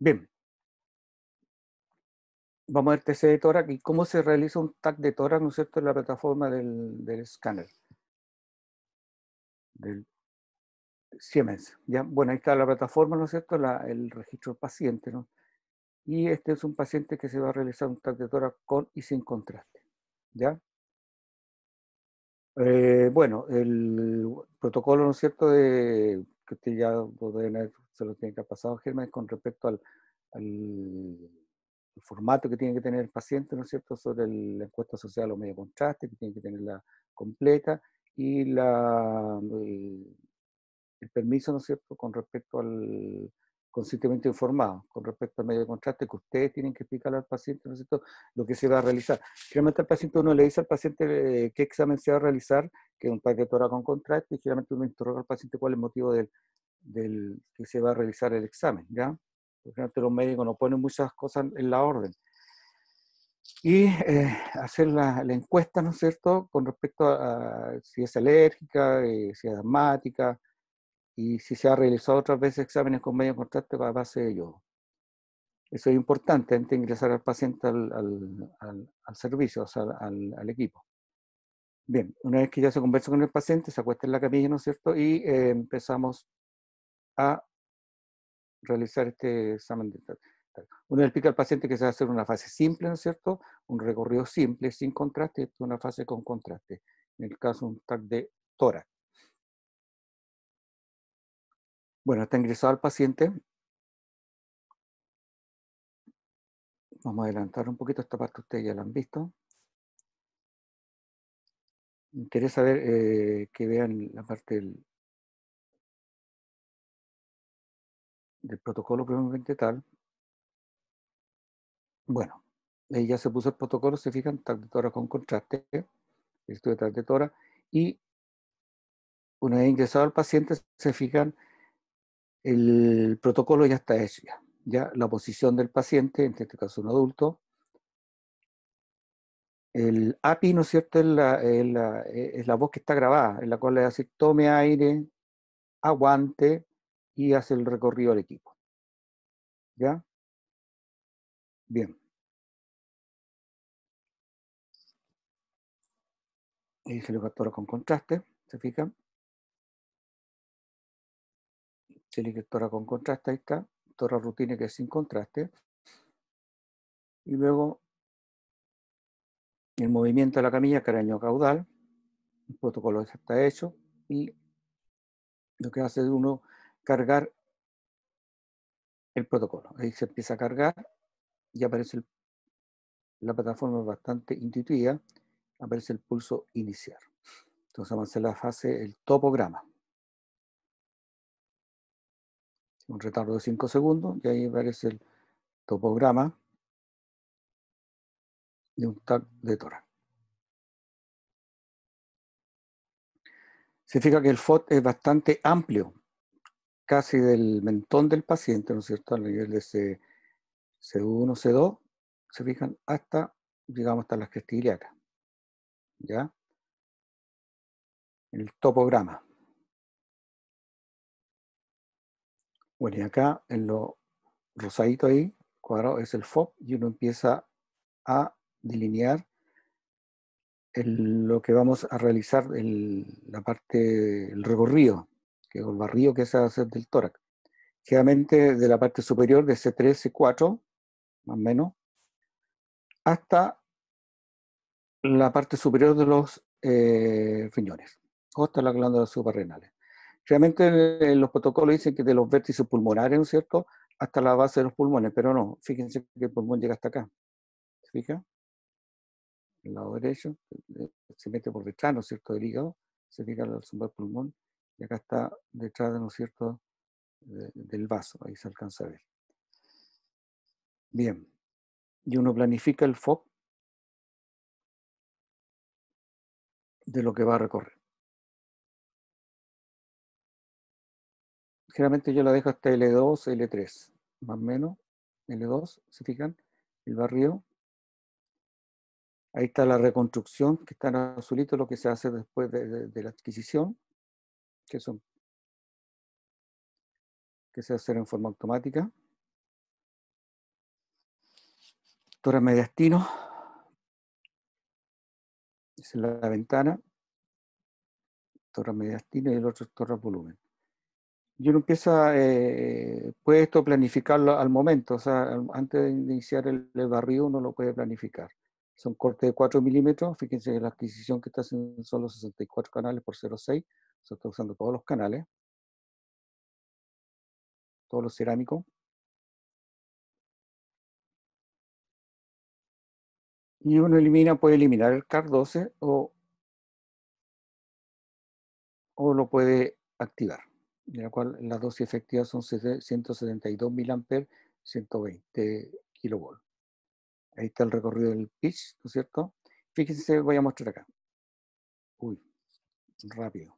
Bien, vamos a ver TC de tórax y cómo se realiza un TAC de tórax, ¿no es cierto?, en la plataforma del escáner, del Siemens. ¿Ya? Bueno, ahí está la plataforma, ¿no es cierto?, el registro del paciente, ¿no? Y este es un paciente que se va a realizar un TAC de tórax con y sin contraste, ¿ya? Bueno, el protocolo, ¿no es cierto?, que usted ya se lo tiene que haber pasado, Germán, con respecto al formato que tiene que tener el paciente, ¿no es cierto?, sobre la encuesta social o medio contraste, que tiene que tenerla completa, y el permiso, ¿no es cierto?, con respecto al conscientemente informado, con respecto al medio de contraste, que ustedes tienen que explicarle al paciente, ¿no es cierto?, lo que se va a realizar. Generalmente al paciente uno le dice al paciente qué examen se va a realizar, que es un TAC de tórax con contraste, y generalmente uno interroga al paciente cuál es el motivo del que se va a realizar el examen, ¿ya? Porque generalmente los médicos no ponen muchas cosas en la orden. Y hacer la encuesta, ¿no es cierto?, con respecto a si es alérgica, si es asmática, y si se ha realizado otras veces exámenes con medio contraste a base de yodo. Eso es importante antes de ingresar al paciente al servicio, o sea, al equipo. Bien, una vez que ya se conversa con el paciente, se acuesta en la camilla, ¿no es cierto?, y empezamos a realizar este examen de TAC. Uno le explica al paciente que se va a hacer una fase simple, ¿no es cierto?, un recorrido simple, sin contraste, y una fase con contraste, en el caso un TAC de tórax. Bueno, está ingresado el paciente. Vamos a adelantar un poquito esta parte, ustedes ya la han visto. Me interesa ver que vean la parte del protocolo propiamente tal. Bueno, ahí ya se puso el protocolo, se fijan, TAC de tórax con contraste, el estudio de TAC de tórax, y una vez ingresado al paciente, se fijan, el protocolo ya está hecho, ya la posición del paciente, en este caso un adulto, el API, ¿no es cierto?, es la voz que está grabada, en la cual le hace tome aire, aguante, y hace el recorrido al equipo, ¿ya? Bien. Ahí se le captura con contraste, ¿se fijan? Se le captura con contraste, ahí está. Tora rutina que es sin contraste. Y luego el movimiento de la camilla cráneo-caudal. El protocolo ya está hecho. Y lo que hace es uno cargar el protocolo. Ahí se empieza a cargar y aparece la plataforma bastante intuitiva. Aparece el pulso iniciar. Entonces vamos a hacer la fase, el topograma. Un retardo de 5 segundos y ahí aparece el topograma de un TAC de tórax. Se fija que el FOT es bastante amplio, casi del mentón del paciente, ¿no es cierto?, al nivel de C1, C2, se fijan, llegamos hasta las crestas ilíacas, ¿ya? El topograma. Bueno, y acá en lo rosadito ahí, cuadrado, es el FOP, y uno empieza a delinear lo que vamos a realizar, la parte, el recorrido, que es el barrido que se va a hacer del tórax. Generalmente de la parte superior de C3, C4, más o menos, hasta la parte superior de los riñones, o hasta la glándula suprarrenales. Realmente los protocolos dicen que de los vértices pulmonares, ¿no es cierto?, hasta la base de los pulmones, pero no, fíjense que el pulmón llega hasta acá, ¿se fija? El lado derecho, se mete por detrás, ¿no es cierto?, del hígado, se fija al zumbar pulmón, y acá está detrás, ¿no es cierto?, del vaso, ahí se alcanza a ver. Bien, y uno planifica el FOC de lo que va a recorrer. Generalmente yo la dejo hasta L2, L3, más o menos, L2, ¿se fijan? El barrido. Ahí está la reconstrucción, que está en azulito, lo que se hace después de la adquisición, que se hace en forma automática. tórax mediastino, esa es la ventana, tórax mediastino y el otro es tórax volumen. Y uno empieza, puede esto planificarlo al momento, o sea, antes de iniciar el barrido uno lo puede planificar. Son cortes de 4 milímetros, fíjense que la adquisición que está haciendo son los 64 canales por 0,6, se está usando todos los canales, todos los cerámicos. Y uno puede eliminar el CAR 12 o lo puede activar, de la cual la dosis efectiva son 172 miliamperes, 120 kilovolts. Ahí está el recorrido del pitch, ¿no es cierto? Fíjense, voy a mostrar acá. Uy, rápido.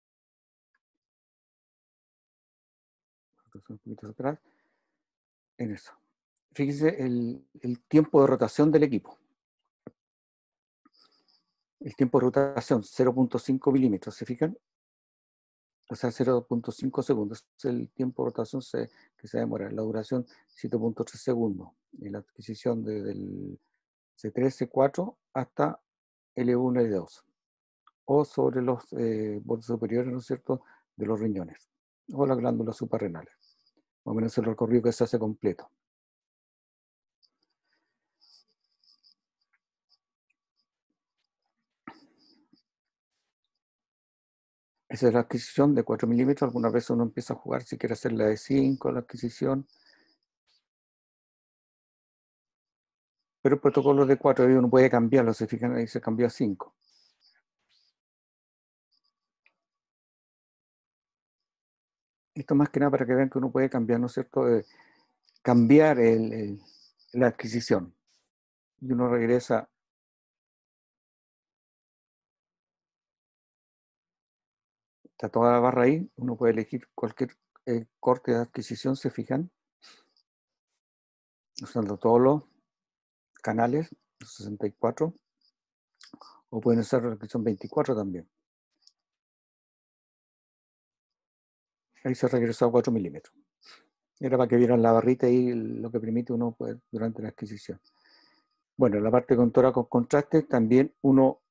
Un poquito atrás. En eso. Fíjense el tiempo de rotación del equipo. El tiempo de rotación, 0.5 milímetros, ¿se fijan? O sea, 0.5 segundos. Es el tiempo de rotación que se demora. La duración, 7.3 segundos. En la adquisición del C3, C4 hasta L1, L2. O sobre los bordes superiores, ¿no es cierto?, de los riñones. O las glándulas suprarrenales. Más o menos el recorrido que se hace completo. Esa es la adquisición de 4 milímetros. Algunas veces uno empieza a jugar si quiere hacer la de 5, la adquisición. Pero el protocolo de 4 uno puede cambiarlo. Se fijan, ahí se cambió a 5. Esto más que nada para que vean que uno puede cambiar, ¿no es cierto?, cambiar la adquisición. Y uno regresa. Está toda la barra ahí. Uno puede elegir cualquier corte de adquisición, se fijan, usando todos los canales, los 64, o pueden usar los que son 24 también. Ahí se regresó a 4 milímetros. Era para que vieran la barrita y lo que permite uno poder, durante la adquisición. Bueno, la parte con tórax con contraste también uno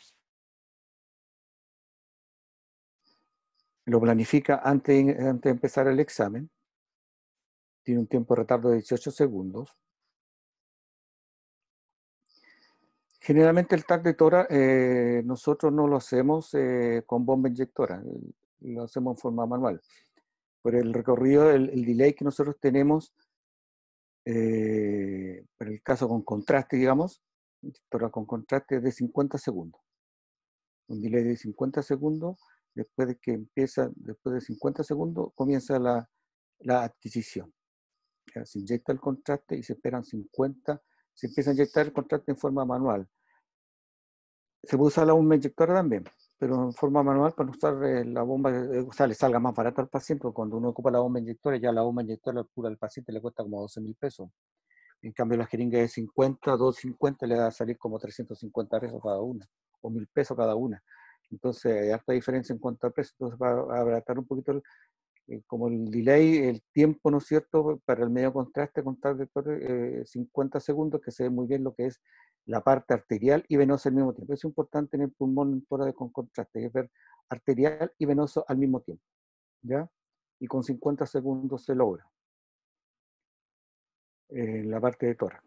lo planifica antes de empezar el examen. Tiene un tiempo de retardo de 18 segundos. Generalmente el TAC de tórax nosotros no lo hacemos con bomba inyectora, lo hacemos en forma manual. Por el recorrido, el delay que nosotros tenemos, para el caso con contraste, digamos, tórax con contraste es de 50 segundos. Un delay de 50 segundos, después de 50 segundos, comienza la adquisición. Se inyecta el contraste y se esperan 50, se empieza a inyectar el contraste en forma manual. Se puede usar la bomba inyectora también, pero en forma manual para no usar la bomba, o sea, le salga más barato al paciente, porque cuando uno ocupa la bomba inyectora, ya la bomba inyectora al paciente le cuesta como 12.000 pesos. En cambio, la jeringa de 50, 250 le va a salir como 350 pesos cada una, o 1.000 pesos cada una. Entonces, hay harta diferencia en cuanto al precio. Entonces, va a abaratar un poquito como el delay, el tiempo, ¿no es cierto?, para el medio contraste, contar de 50 segundos, que se ve muy bien lo que es la parte arterial y venosa al mismo tiempo. Es importante en el pulmón en tórax con contraste, es ver arterial y venoso al mismo tiempo, ¿ya? Y con 50 segundos se logra en la parte de tórax.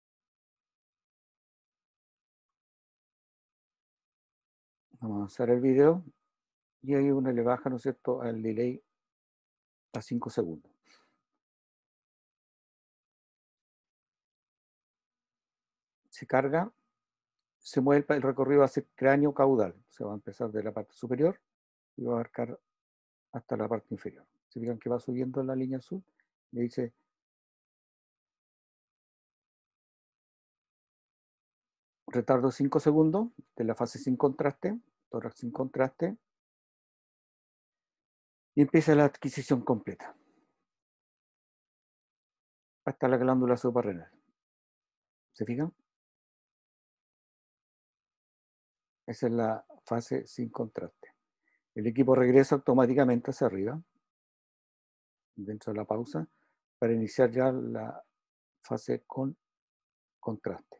Vamos a avanzar el video y ahí uno le baja, ¿no es cierto?, al delay a 5 segundos. Se carga, se mueve el recorrido va a ser cráneo caudal. Se va a empezar de la parte superior y va a abarcar hasta la parte inferior. Se fijan que va subiendo la línea azul, le dice retardo 5 segundos de la fase sin contraste, tórax sin contraste, y empieza la adquisición completa hasta la glándula suprarrenal. ¿Se fijan? Esa es la fase sin contraste. El equipo regresa automáticamente hacia arriba, dentro de la pausa, para iniciar ya la fase con contraste.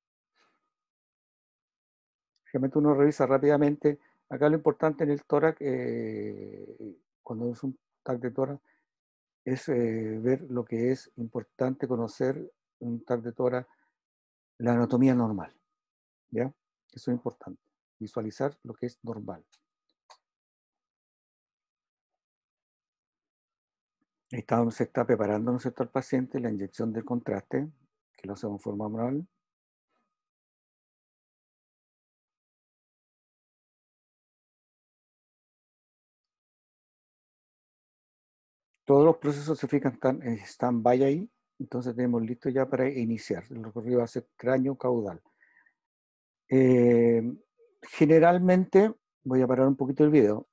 Realmente uno revisa rápidamente. Acá lo importante en el tórax, cuando es un TAC de tórax, es ver lo que es importante conocer en un TAC de tórax, la anatomía normal. ¿Ya? Eso es importante. Visualizar lo que es normal. Se está preparando, ¿no es cierto?, al paciente la inyección del contraste, que lo hacemos en forma manual. Todos los procesos se fijan están en stand-by ahí, entonces tenemos listo ya para iniciar. El recorrido va a ser cráneo-caudal. Generalmente, voy a parar un poquito el video,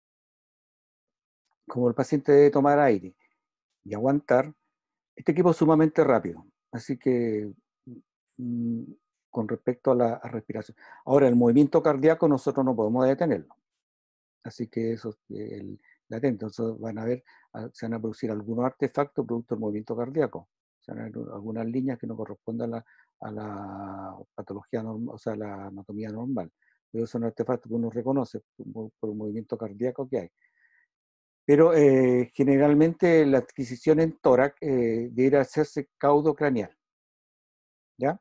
como el paciente debe tomar aire y aguantar, este equipo es sumamente rápido, así que mm, con respecto a la respiración. Ahora, el movimiento cardíaco nosotros no podemos detenerlo, así que eso es latente. Entonces van a ver, se van a producir algunos artefactos producto del movimiento cardíaco, se van a ver algunas líneas que no corresponden a la patología normal, o sea, a la anatomía normal, pero son artefactos que uno reconoce por el movimiento cardíaco que hay. Pero generalmente la adquisición en tórax debería hacerse caudo craneal, ¿ya?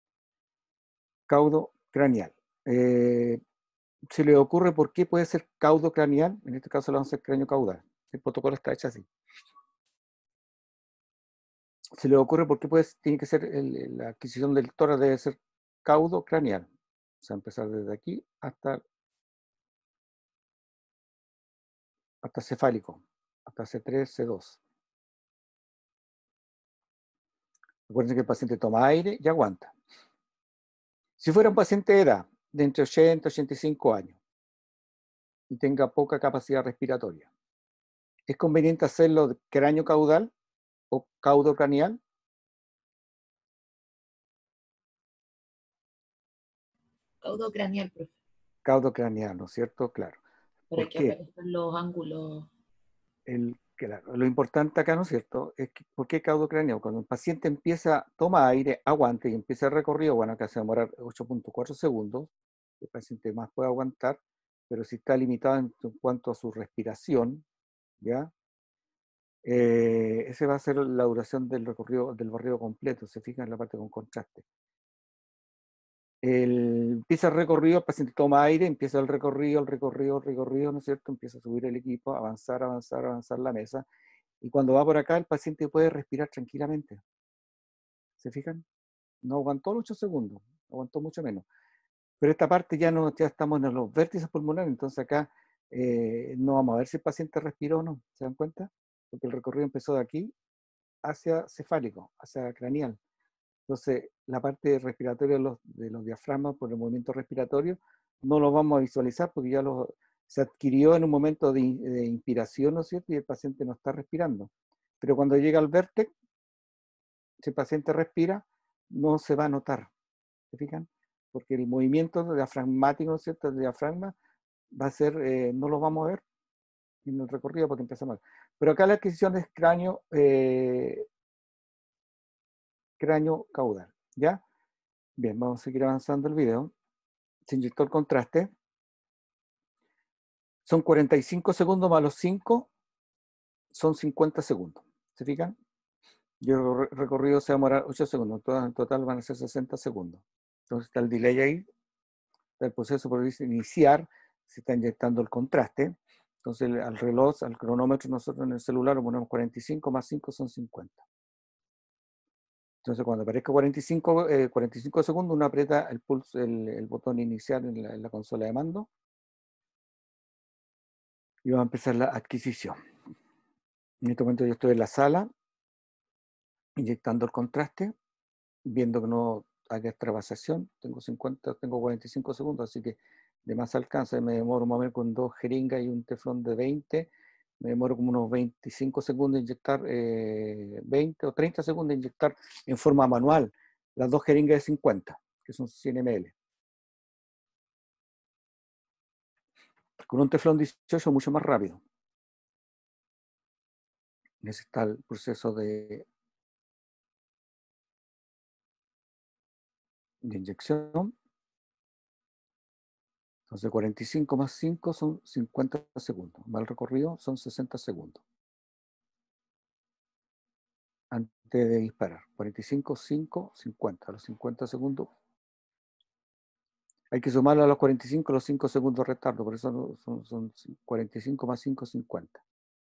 Caudo craneal. Se le ocurre por qué puede ser caudo craneal, en este caso lo vamos a hacer cráneo caudal. El protocolo está hecho así. Se le ocurre por qué tiene que ser la adquisición del tórax debe ser caudo craneal. O sea, empezar desde aquí hasta cefálico, hasta C3, C2. Recuerden que el paciente toma aire y aguanta. Si fuera un paciente de edad, de entre 80 y 85 años, y tenga poca capacidad respiratoria, ¿es conveniente hacerlo de cráneo caudal o caudo craneal? Caudo craneal, profe. Caudo craneal, ¿no es cierto? Claro. Para ¿Por que qué? aparezcan los ángulos. Claro, lo importante acá, ¿no es cierto?, es que, ¿por qué caudo craneal? Cuando el paciente toma aire, aguante y empieza el recorrido, bueno, acá se va a demorar 8.4 segundos, el paciente más puede aguantar, pero si está limitado en cuanto a su respiración, ¿ya? Ese va a ser la duración del recorrido, del barrido completo, se fija en la parte con contraste. Empieza el recorrido, el paciente toma aire, empieza el recorrido, ¿no es cierto? Empieza a subir el equipo, avanzar la mesa, y cuando va por acá el paciente puede respirar tranquilamente. ¿Se fijan? No aguantó los 8 segundos, aguantó mucho menos. Pero esta parte ya estamos en los vértices pulmonares, entonces acá no vamos a ver si el paciente respiró o no, ¿se dan cuenta? Porque el recorrido empezó de aquí hacia cefálico, hacia craneal. Entonces, la parte respiratoria de los diafragmas por el movimiento respiratorio no lo vamos a visualizar porque ya se adquirió en un momento de inspiración, ¿no es cierto? Y el paciente no está respirando. Pero cuando llega al vértex, si el paciente respira, no se va a notar. ¿Se fijan? Porque el movimiento diafragmático, ¿no es cierto?, el diafragma va a ser, no lo vamos a ver en el recorrido porque empezamos. Pero acá la adquisición es cráneo caudal, ¿ya? Bien, vamos a seguir avanzando el video. Se inyectó el contraste. Son 45 segundos más los 5, son 50 segundos. ¿Se fijan? Y el recorrido se va a demorar 8 segundos. En total van a ser 60 segundos. Entonces está el delay ahí. Está el proceso por iniciar. Se está inyectando el contraste. Entonces al reloj, al cronómetro, nosotros en el celular lo ponemos 45 más 5 son 50. Entonces cuando aparezca 45 segundos, uno aprieta el pulso, el botón inicial en la consola de mando y va a empezar la adquisición. En este momento yo estoy en la sala, inyectando el contraste, viendo que no haya extravasación. Tengo 45 segundos, así que de más alcance. Me demoro más o menos con 2 jeringas y un teflón de 20. Me demoro como unos 25 segundos de inyectar, 20 o 30 segundos de inyectar en forma manual las 2 jeringas de 50, que son 100 ml. Con un teflón 18 mucho más rápido. Ese está el proceso de de inyección. Entonces 45 más 5 son 50 segundos. Más el recorrido son 60 segundos. Antes de disparar. 45, 5, 50. A los 50 segundos. Hay que sumarlo a los 45 los 5 segundos retardo. Por eso son 45 más 5, 50.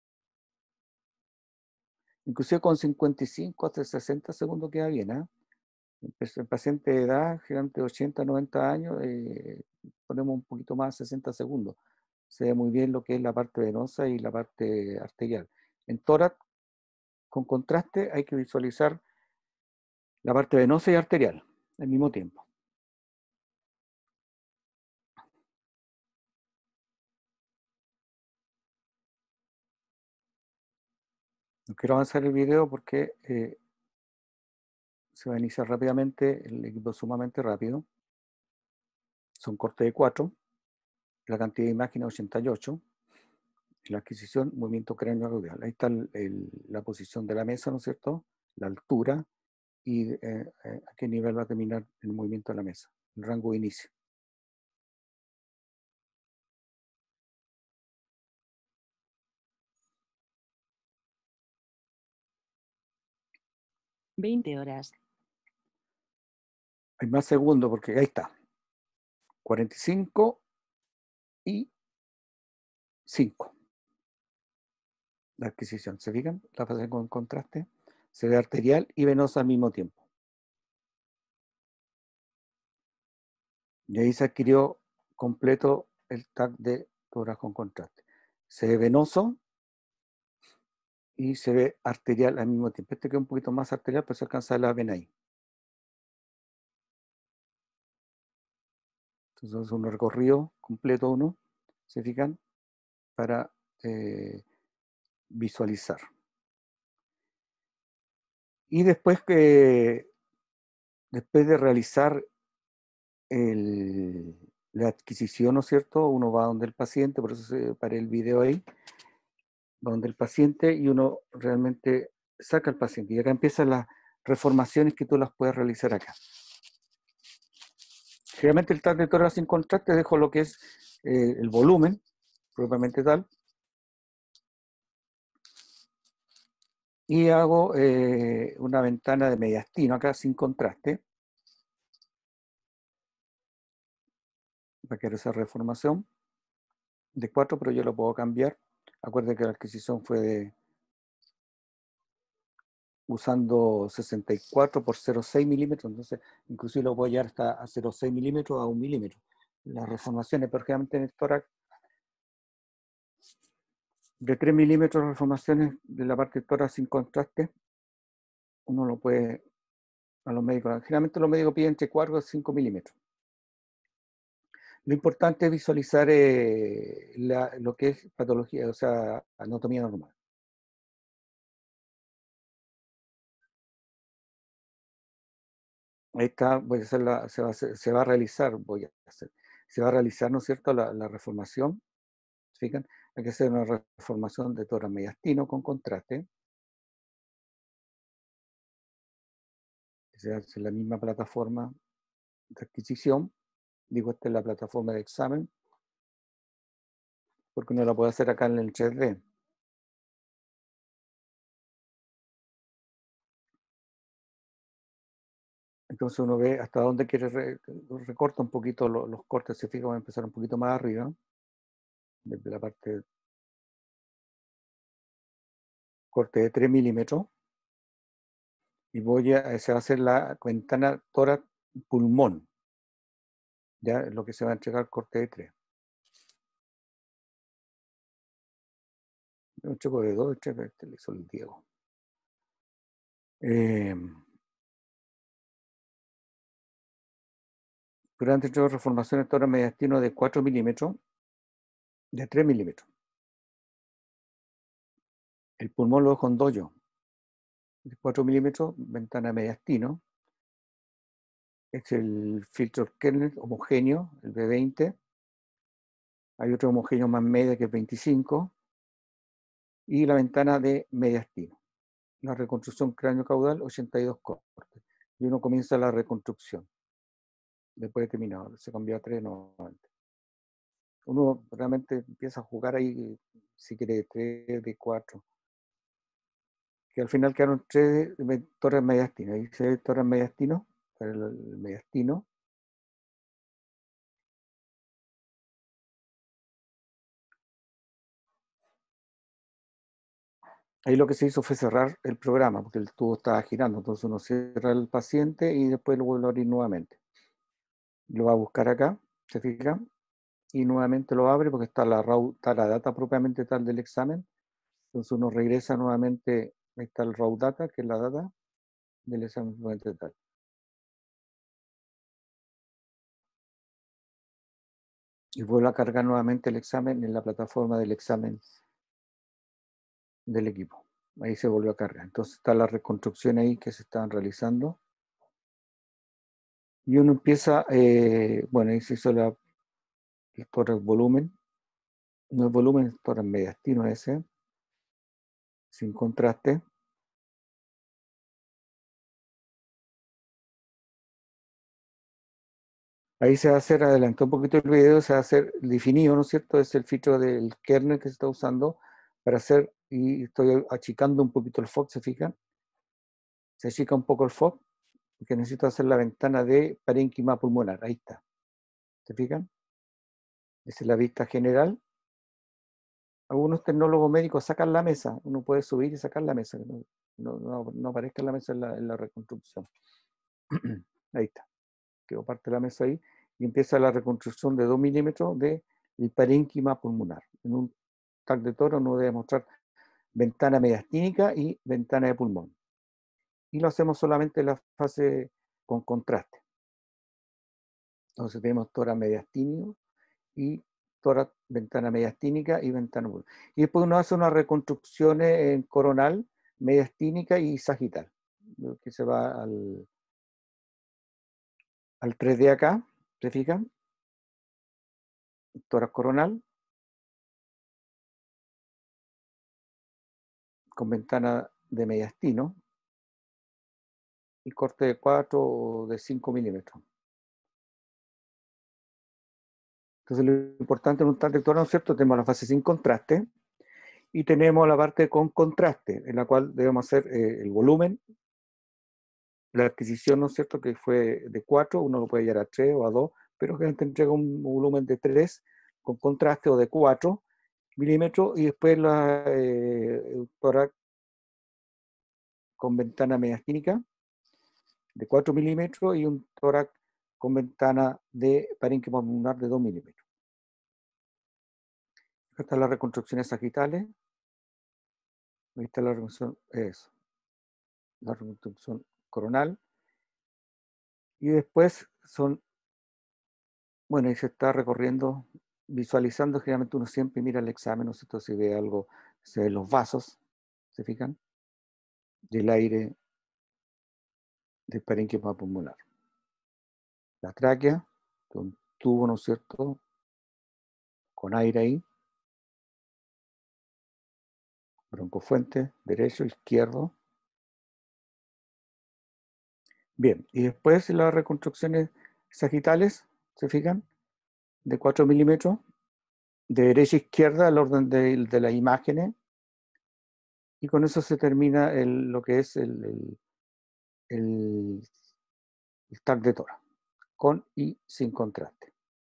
Inclusive con 55 hasta 60 segundos queda bien. ¿Eh? El paciente de edad, generalmente 80, 90 años, ponemos un poquito más, 60 segundos. Se ve muy bien lo que es la parte venosa y la parte arterial. En tórax, con contraste, hay que visualizar la parte venosa y arterial al mismo tiempo. No quiero avanzar el video porque se va a iniciar rápidamente, el equipo es sumamente rápido. Son cortes de 4, la cantidad de imágenes 88, la adquisición, movimiento cráneo-caudal. Ahí está la posición de la mesa, ¿no es cierto? La altura y a qué nivel va a terminar el movimiento de la mesa, el rango de inicio. (20 horas). Hay más segundos porque ahí está. 45 y 5. La adquisición, ¿se fijan? La fase con contraste. Se ve arterial y venosa al mismo tiempo. Y ahí se adquirió completo el tag de tórax con contraste. Se ve venoso y se ve arterial al mismo tiempo. Este queda un poquito más arterial, pero se alcanza la vena ahí. Entonces, un recorrido completo uno, ¿se fijan? Para visualizar. Y después de realizar la adquisición, ¿no es cierto? Uno va donde el paciente, por eso paré el video ahí, va donde el paciente y uno realmente saca al paciente. Y acá empiezan las reformaciones que tú las puedes realizar acá. Generalmente el tag de tórax sin contraste dejo lo que es el volumen, propiamente tal, y hago una ventana de mediastino acá sin contraste, para que esa reformación de 4, pero yo lo puedo cambiar. Acuérdense que la adquisición fue usando 64 por 0,6 milímetros, entonces inclusive lo puedo llevar hasta a 0,6 milímetros a 1 milímetro. Las reformaciones, pero generalmente en el tórax, de 3 milímetros de reformaciones de la parte del tórax sin contraste, uno lo puede, a los médicos, generalmente los médicos piden entre 4 y 5 milímetros. Lo importante es visualizar lo que es patología, o sea, anatomía normal. Ahí está, voy a hacer se va a realizar, se va a realizar, ¿no es cierto?, la reformación. ¿Se fijan? Hay que hacer una reformación de tórax mediastino con contraste. Se hace la misma plataforma de adquisición. Digo, esta es la plataforma de examen, porque uno la puede hacer acá en el 3D. Entonces uno ve hasta dónde quiere, recorta un poquito los cortes, se fija, voy a empezar un poquito más arriba, desde la parte corte de 3 milímetros, y se va a hacer la ventana tórax pulmón, ya lo que se va a entregar corte de 3. Un choco de 2, 3, este le hizo el Diego. Durante tres reformaciones tórax mediastino de 4 milímetros, de 3 milímetros. El pulmón lo dejo en doyo, de 4 milímetros, ventana mediastino. Es el filtro Kernel homogéneo, el B20. Hay otro homogéneo más media que es 25. Y la ventana de mediastino. La reconstrucción cráneo-caudal, 82 cortes. Y uno comienza la reconstrucción. después de terminado, se cambió a 3 nuevamente. Uno realmente empieza a jugar ahí, si quiere, 3 de 4, que al final quedaron 3 vectores mediastinos. Ahí se ve vectores mediastinos, el mediastino. Ahí lo que se hizo fue cerrar el programa, porque el tubo estaba girando. Entonces uno cierra el paciente y después lo vuelve a abrir nuevamente. Lo va a buscar acá, se fija, y nuevamente lo abre porque está la data propiamente tal del examen. Entonces uno regresa nuevamente, ahí está el raw data, que es la data del examen propiamente tal. Y vuelve a cargar nuevamente el examen en la plataforma del examen del equipo. Ahí se volvió a cargar. Entonces está la reconstrucción ahí que se estaban realizando. Y uno empieza, bueno, ahí se hizo el tórax volumen. No es volumen, es tórax mediastino ese, sin contraste. Ahí se va a hacer, adelantó un poquito el video, se va a hacer definido, ¿no es cierto? Es el filtro del kernel que se está usando para hacer, y estoy achicando un poquito el FOC, ¿se fijan? Se achica un poco el FOC, porque necesito hacer la ventana de parénquima pulmonar, ahí está. ¿Se fijan? Esa es la vista general. Algunos tecnólogos médicos sacan la mesa, uno puede subir y sacar la mesa, no aparezca la mesa en la reconstrucción. Ahí está, quedó parte de la mesa ahí, y empieza la reconstrucción de 2 milímetros del parénquima pulmonar. En un TAC de toro uno debe mostrar ventana mediastínica y ventana de pulmón. Y lo hacemos solamente en la fase con contraste. Entonces tenemos tórax mediastínico y tórax, ventana mediastínica y ventana pulmonar. Y después uno hace unas reconstrucciones en coronal, mediastínica y sagital, que se va al 3D acá, ¿se fijan? Tórax coronal, con ventana de mediastino y corte de 4 o de 5 milímetros. Entonces lo importante en un TAC de tórax, ¿no es cierto? Tenemos la fase sin contraste y tenemos la parte con contraste, en la cual debemos hacer el volumen, la adquisición, ¿no es cierto?, que fue de 4, uno lo puede llevar a 3 o a 2, pero que te entrega un volumen de 3 con contraste, o de 4 milímetros, y después el tórax con ventana mediastínica de 4 milímetros y un tórax con ventana de parénquima pulmonar de 2 milímetros. Acá están las reconstrucciones sagitales. Ahí está la reconstrucción coronal. Y después bueno, ahí se está recorriendo, visualizando. Generalmente uno siempre mira el examen, ¿no es cierto? Si ve algo, se ven los vasos, ¿se fijan? Del aire del parénquima pulmonar. La tráquea, un tubo, ¿no es cierto? Con aire ahí. Broncofuente, derecho, izquierdo. Bien, y después las reconstrucciones sagitales, ¿se fijan? De 4 milímetros, de derecha a izquierda, al orden de las imágenes. Y con eso se termina lo que es el TAC de tórax, con y sin contraste.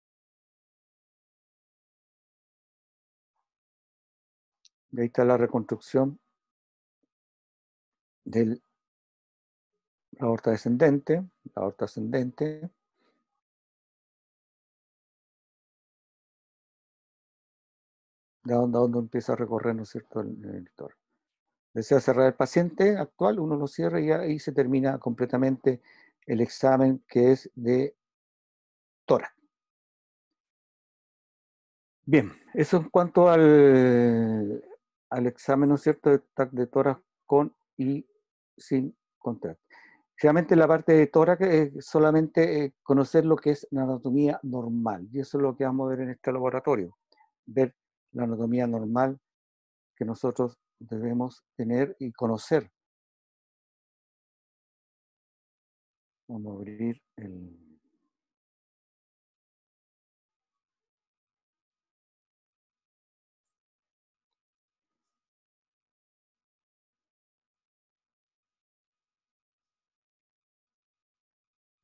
De ahí está la reconstrucción de la aorta descendente, la aorta ascendente. De donde empieza a recorrer, ¿no es cierto?, el tórax. Desea cerrar el paciente actual, uno lo cierra y ahí se termina completamente el examen, que es de tórax. Bien, eso en cuanto al examen, ¿no es cierto?, de TAC de tórax con y sin contraste. Realmente la parte de tórax es solamente conocer lo que es la anatomía normal, y eso es lo que vamos a ver en este laboratorio, ver la anatomía normal que nosotros debemos tener y conocer. Vamos a abrir el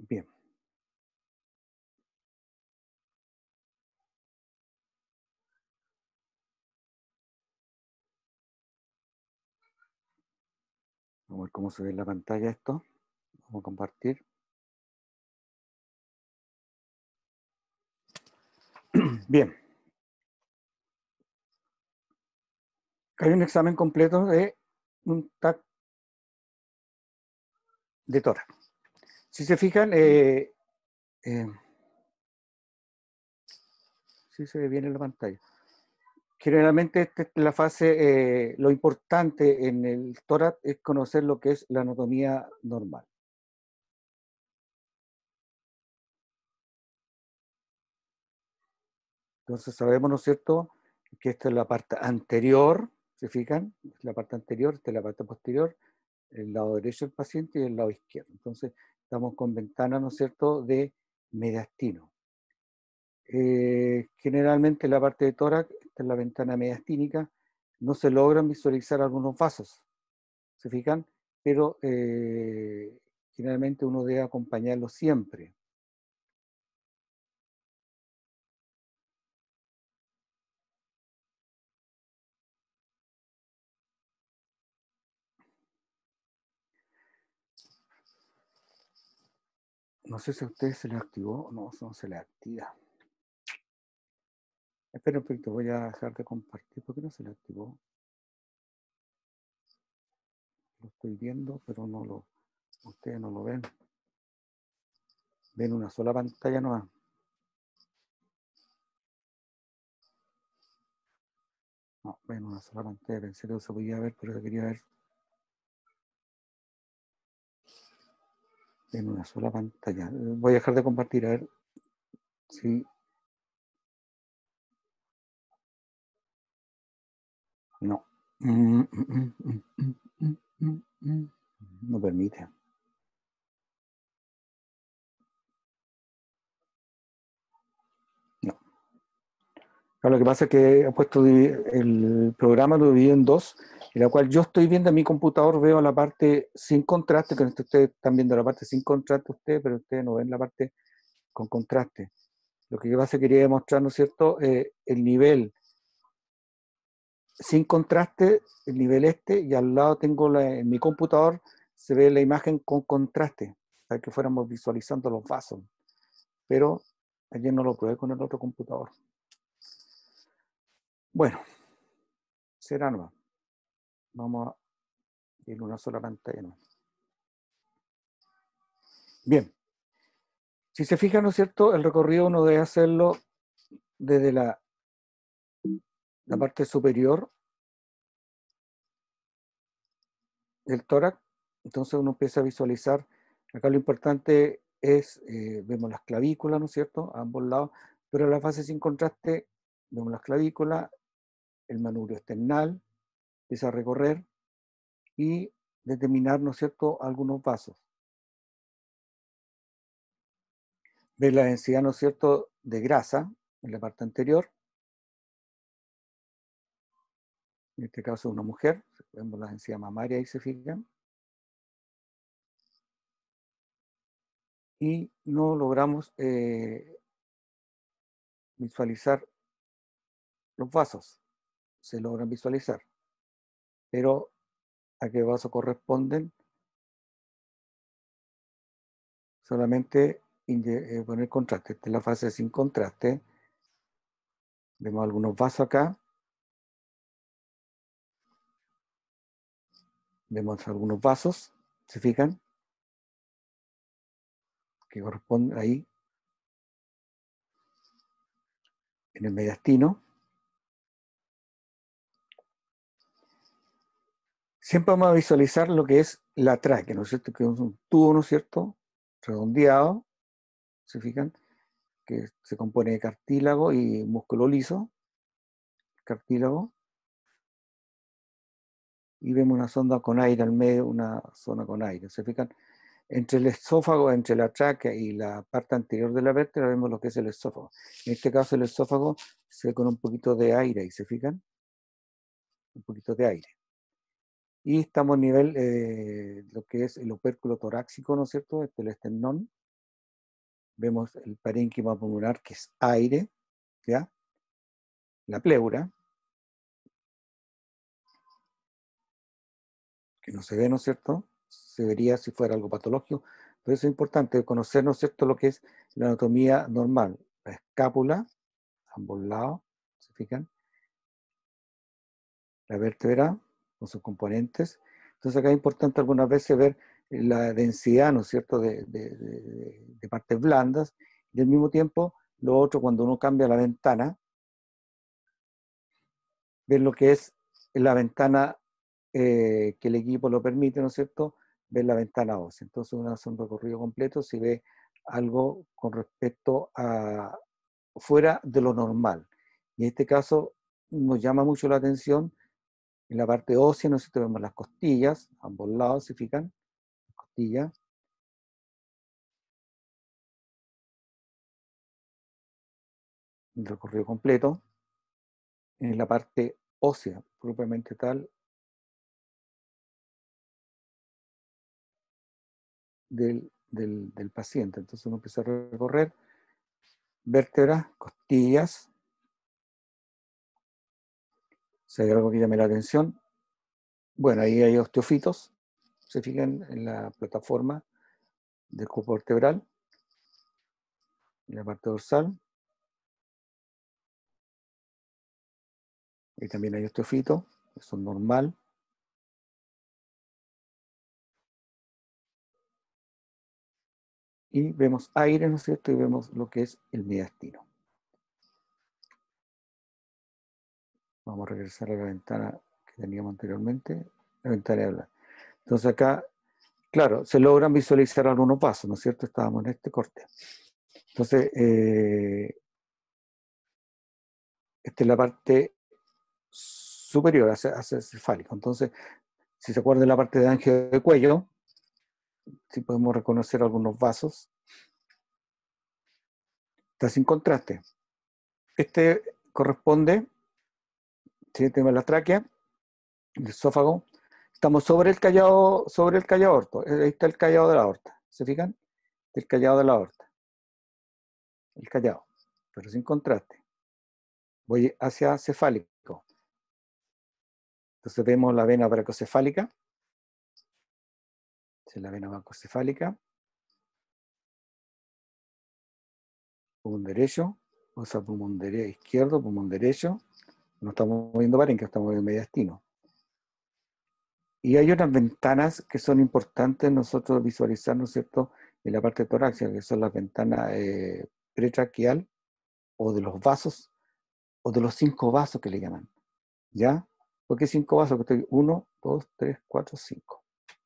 Bien. Vamos a ver cómo se ve en la pantalla esto. Vamos a compartir. Bien. Hay un examen completo de un TAC de tórax. Si se fijan, si se ve bien en la pantalla. Generalmente esta es la fase, lo importante en el tórax es conocer lo que es la anatomía normal. Entonces sabemos, ¿no es cierto?, que esta es la parte anterior, ¿se fijan? La parte anterior, esta es la parte posterior, el lado derecho del paciente y el lado izquierdo. Entonces estamos con ventanas, ¿no es cierto?, de mediastino. Generalmente la parte de tórax, esta es la ventana mediastínica, no se logran visualizar algunos vasos, ¿se fijan? Pero generalmente uno debe acompañarlo siempre. No sé si a ustedes se les activó, no, no se les activa. Espera un poquito, voy a dejar de compartir. ¿Por qué no se le activó? Lo estoy viendo, pero no lo, ustedes no lo ven. Ven una sola pantalla nomás. No, ven una sola pantalla. Pensé que se podía ver, pero quería ver. Ven una sola pantalla. Voy a dejar de compartir, a ver si. No. No permite. No. Lo que pasa es que he puesto el programa lo divido en dos, en la cual yo estoy viendo en mi computador, veo la parte sin contraste, que ustedes están viendo la parte sin contraste ustedes, pero ustedes no ven la parte con contraste. Lo que pasa es que quería demostrar, ¿no es cierto?, el nivel sin contraste, el nivel este, y al lado tengo en mi computador se ve la imagen con contraste, para que fuéramos visualizando los vasos. Pero ayer no lo probé con el otro computador. Bueno, será nueva. Vamos a ir en una sola pantalla. ¿No? Bien. Si se fijan, ¿no es cierto? El recorrido uno debe hacerlo desde la parte superior del tórax. Entonces uno empieza a visualizar. Acá lo importante es, vemos las clavículas, ¿no es cierto? A ambos lados. Pero en la fase sin contraste, vemos las clavículas, el manubrio esternal, empieza a recorrer y determinar, ¿no es cierto?, algunos vasos. Ver la densidad, ¿no es cierto?, de grasa en la parte anterior. En este caso una mujer, vemos la densidad mamaria ahí, se fijan. Y no logramos visualizar los vasos. Se logran visualizar. Pero a qué vaso corresponden, solamente poner contraste. Esta es la fase sin contraste. Vemos algunos vasos acá. Vemos algunos vasos, ¿se fijan? Que corresponden ahí, en el mediastino. Siempre vamos a visualizar lo que es la tráquea, ¿no es cierto? Que es un tubo, ¿no es cierto? Redondeado, ¿se fijan? Que se compone de cartílago y músculo liso. Cartílago. Y vemos una sonda con aire al medio, una zona con aire. ¿Se fijan? Entre el esófago, entre la tráquea y la parte anterior de la vértebra vemos lo que es el esófago. En este caso el esófago se ve con un poquito de aire, ¿y se fijan? Un poquito de aire. Y estamos a nivel lo que es el opérculo torácico, ¿no es cierto? Este es el esternón. vemos el parénquima pulmonar, que es aire, ¿ya? La pleura, que no se ve, ¿no es cierto? Se vería si fuera algo patológico, pero eso es importante, conocer, ¿no es cierto?, lo que es la anatomía normal. La escápula, ambos lados, ¿se fijan? La vértebra, con sus componentes. Entonces acá es importante algunas veces ver la densidad, ¿no es cierto?, de partes blandas, y al mismo tiempo, lo otro, cuando uno cambia la ventana, ver lo que es la ventana que el equipo lo permite, ¿no es cierto?, ver la ventana ósea. Entonces uno hace un recorrido completo si ve algo con respecto a fuera de lo normal. Y en este caso nos llama mucho la atención en la parte ósea, ¿no es cierto?, vemos las costillas, ambos lados, ¿se fijan? Costillas, un recorrido completo. En la parte ósea, propiamente tal, del paciente. Entonces uno empieza a recorrer vértebras, costillas, si hay algo que llame la atención. Bueno, ahí hay osteofitos, se fijan en la plataforma del cuerpo vertebral, en la parte dorsal, y también hay osteofitos, eso es normal. Y vemos aire, ¿no es cierto? Y vemos lo que es el mediastino. Vamos a regresar a la ventana que teníamos anteriormente, la ventana de hablar. Entonces acá, claro, se logran visualizar algunos vasos, ¿no es cierto? Estábamos en este corte. Entonces, esta es la parte superior, hacia cefálico. Entonces, si se acuerdan de la parte de ángel de cuello, si podemos reconocer algunos vasos, está sin contraste. Este corresponde, si tenemos la tráquea, el esófago, estamos sobre el callado aorto. Ahí está el callado de la aorta. ¿Se fijan? El callado de la aorta. El callado, pero sin contraste. Voy hacia cefálico. Entonces vemos la vena bracocefálica. Esa es la vena bracocefálica. Pulmón derecho, o sea, pulmón izquierdo, pulmón derecho. No estamos moviendo parénquima, estamos moviendo mediastino. Y hay unas ventanas que son importantes nosotros visualizar, ¿no es cierto?, en la parte torácica, que son las ventanas pretraquial, o de los vasos, o de los 5 vasos que le llaman. ¿Ya? ¿Por qué 5 vasos? Porque estoy 1, 2, 3, 4, 5.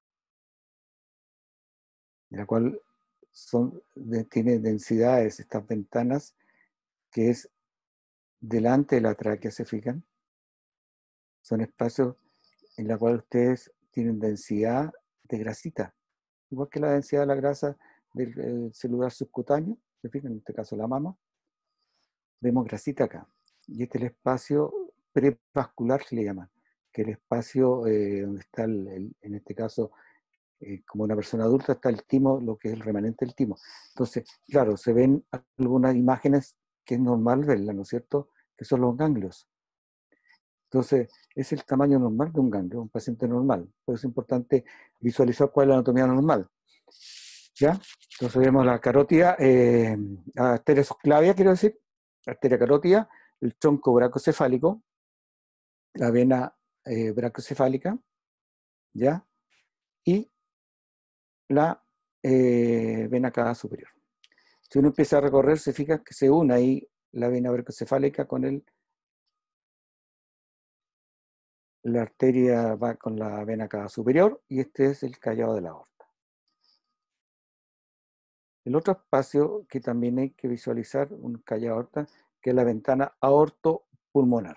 En la cual tiene densidades estas ventanas, que es delante de la tráquea, ¿se fijan? Son espacios en la cual ustedes tienen densidad de grasita, igual que la densidad de la grasa del celular subcutáneo, ¿se fijan? En este caso la mama, vemos grasita acá. Y este es el espacio prevascular, que le llaman, que es el espacio donde está, en este caso, como una persona adulta, está el timo, lo que es el remanente del timo. Entonces, claro, se ven algunas imágenes que es normal verlas, ¿no es cierto?, que son los ganglios. Entonces, es el tamaño normal de un ganglio, un paciente normal. Por eso es importante visualizar cuál es la anatomía normal. ¿Ya? Entonces vemos la carótida, la arteria subclavia, quiero decir, la arteria carótida, el tronco bracocefálico, la vena bracocefálica, ¿ya? Y la vena cava superior. Si uno empieza a recorrer, se fija que se une ahí la vena bracocefálica con la arteria va con la vena cava superior, y este es el callado de la aorta. El otro espacio que también hay que visualizar, un callado aorta, que es la ventana aortopulmonar.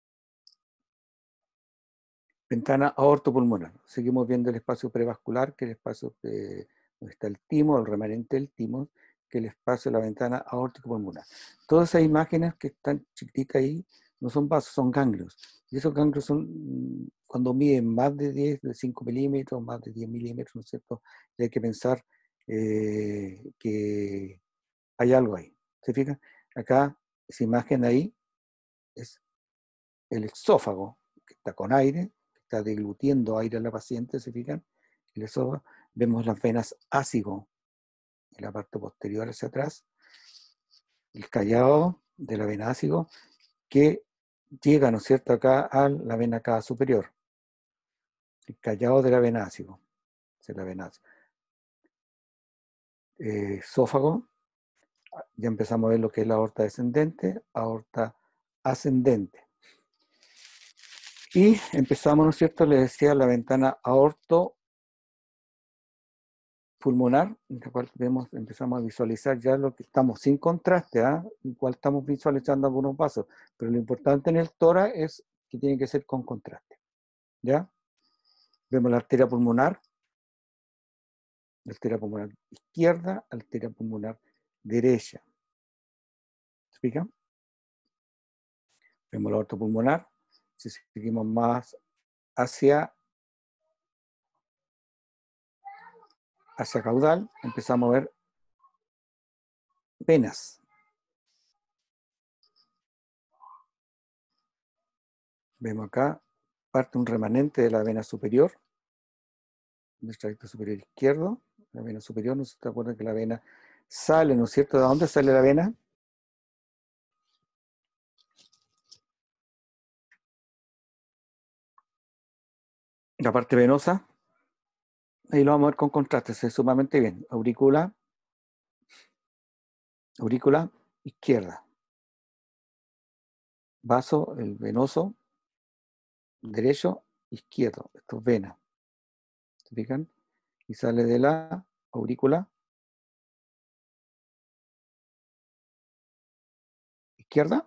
Ventana aortopulmonar. Seguimos viendo el espacio prevascular, que es el espacio donde está el timo, el remanente del timo, que es el espacio de la ventana aórtico-pulmonar. Todas esas imágenes que están chiquititas ahí no son vasos, son ganglios. Y esos ganglios son, cuando miden más de 10, de 5 milímetros, más de 10 milímetros, ¿no es cierto? Y hay que pensar que hay algo ahí. ¿Se fijan? Acá, esa imagen ahí es el exófago, que está con aire, que está deglutiendo aire a la paciente, ¿se fijan? El esófago. Vemos las venas ácido en la parte posterior hacia atrás, el callado de la vena ácido, que llega, ¿no es cierto?, acá a la vena cava superior. El callado de la vena ácido. Es la vena ácido. Esófago, ya empezamos a ver lo que es la aorta descendente, aorta ascendente. Y empezamos, ¿no es cierto?, le decía, la ventana aorto pulmonar, en la cual empezamos a visualizar ya lo que estamos sin contraste, igual estamos visualizando algunos vasos, pero lo importante en el tórax es que tiene que ser con contraste. ¿Ya? Vemos la arteria pulmonar izquierda, arteria pulmonar derecha. ¿Se fijan? Vemos la aorta pulmonar. Si seguimos más hacia caudal, empezamos a ver venas. Vemos acá parte un remanente de la vena superior, del tracto superior izquierdo, la vena superior. ¿No se te acuerda que la vena sale, ¿no es cierto? ¿De dónde sale la vena? La parte venosa, ahí lo vamos a ver con contraste, se ve sumamente bien. Aurícula izquierda. Vaso, el venoso, derecho, izquierdo. Esto es vena. ¿Se fijan? Y sale de la aurícula izquierda.